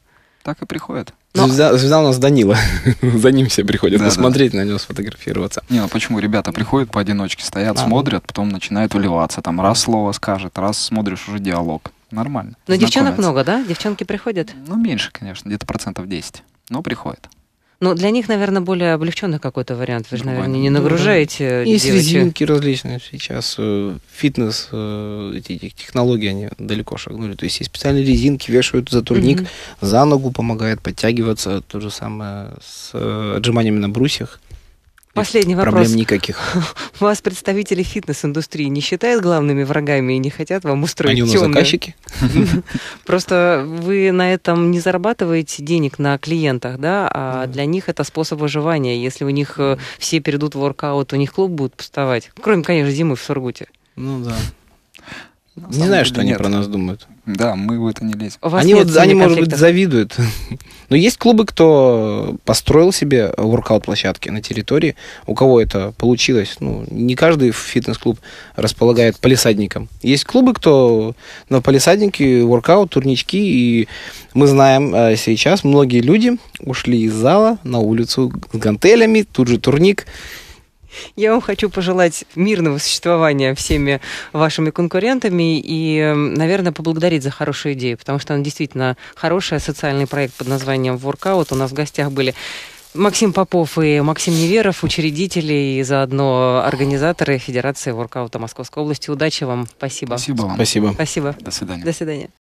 [SPEAKER 3] так и приходят.
[SPEAKER 1] Но-
[SPEAKER 2] Звезда, звезда у нас Данила. За ним все приходят
[SPEAKER 3] Да,
[SPEAKER 2] посмотреть на него, сфотографироваться.
[SPEAKER 3] Не, ну почему? Ребята приходят поодиночке, стоят,
[SPEAKER 2] А,
[SPEAKER 3] смотрят, потом начинают выливаться. Там раз слово скажет, раз смотришь, уже диалог. Нормально.
[SPEAKER 1] Но девчонок
[SPEAKER 3] Знакомятся.
[SPEAKER 1] много, да? Девчонки приходят?
[SPEAKER 3] Ну, меньше, конечно, где-то процентов десять. Но приходят.
[SPEAKER 1] Ну, для них, наверное, более облегченный какой-то вариант. Вы же,
[SPEAKER 3] Другой.
[SPEAKER 1] наверное, не
[SPEAKER 2] Ну,
[SPEAKER 1] нагружаете
[SPEAKER 2] Есть
[SPEAKER 1] девочек.
[SPEAKER 2] резинки различные сейчас, э, фитнес, э, эти, эти технологии, они далеко шагнули. То есть есть специальные резинки, вешают за турник,
[SPEAKER 1] Мгм.
[SPEAKER 2] за ногу помогает подтягиваться. То же самое с э, отжиманиями на брусьях.
[SPEAKER 1] Последний вопрос.
[SPEAKER 2] Проблем никаких.
[SPEAKER 1] Вас представители фитнес-индустрии не считают главными врагами и не хотят вам устроить
[SPEAKER 2] Они у нас
[SPEAKER 1] темную?
[SPEAKER 2] заказчики.
[SPEAKER 1] Просто вы на этом не зарабатываете денег на клиентах, да, а
[SPEAKER 2] Да.
[SPEAKER 1] для них это способ выживания. Если у них э, все перейдут в воркаут, у них клуб будет пустовать. Кроме, конечно, зимы в Сургуте.
[SPEAKER 2] Ну да.
[SPEAKER 3] На
[SPEAKER 2] Не
[SPEAKER 3] самом
[SPEAKER 2] знаю,
[SPEAKER 3] деле
[SPEAKER 2] что они
[SPEAKER 3] нет.
[SPEAKER 2] про нас думают.
[SPEAKER 3] Да, мы в это не лезем.
[SPEAKER 1] У вас
[SPEAKER 2] Они
[SPEAKER 1] нет
[SPEAKER 2] вот,
[SPEAKER 1] с ними
[SPEAKER 2] они, может быть,
[SPEAKER 1] конфликтов?
[SPEAKER 2] завидуют. Но есть клубы, кто построил себе воркаут-площадки на территории, у кого это получилось. Ну, не каждый фитнес-клуб располагает палисадником. Есть клубы, кто на палисаднике воркаут, турнички, и мы знаем э, сейчас, многие люди ушли из зала на улицу с гантелями, тут же турник.
[SPEAKER 1] Я вам хочу пожелать мирного существования всеми вашими конкурентами и, э, наверное, поблагодарить за хорошую идею, потому что она действительно хорошая, социальный проект под названием «Воркаут». У нас в гостях были Максим Попов и Максим Неверов, учредители и заодно организаторы Федерации воркаута Московской области. Удачи вам. Спасибо.
[SPEAKER 3] Спасибо вам.
[SPEAKER 2] Спасибо.
[SPEAKER 1] Спасибо.
[SPEAKER 3] До свидания.
[SPEAKER 1] До свидания.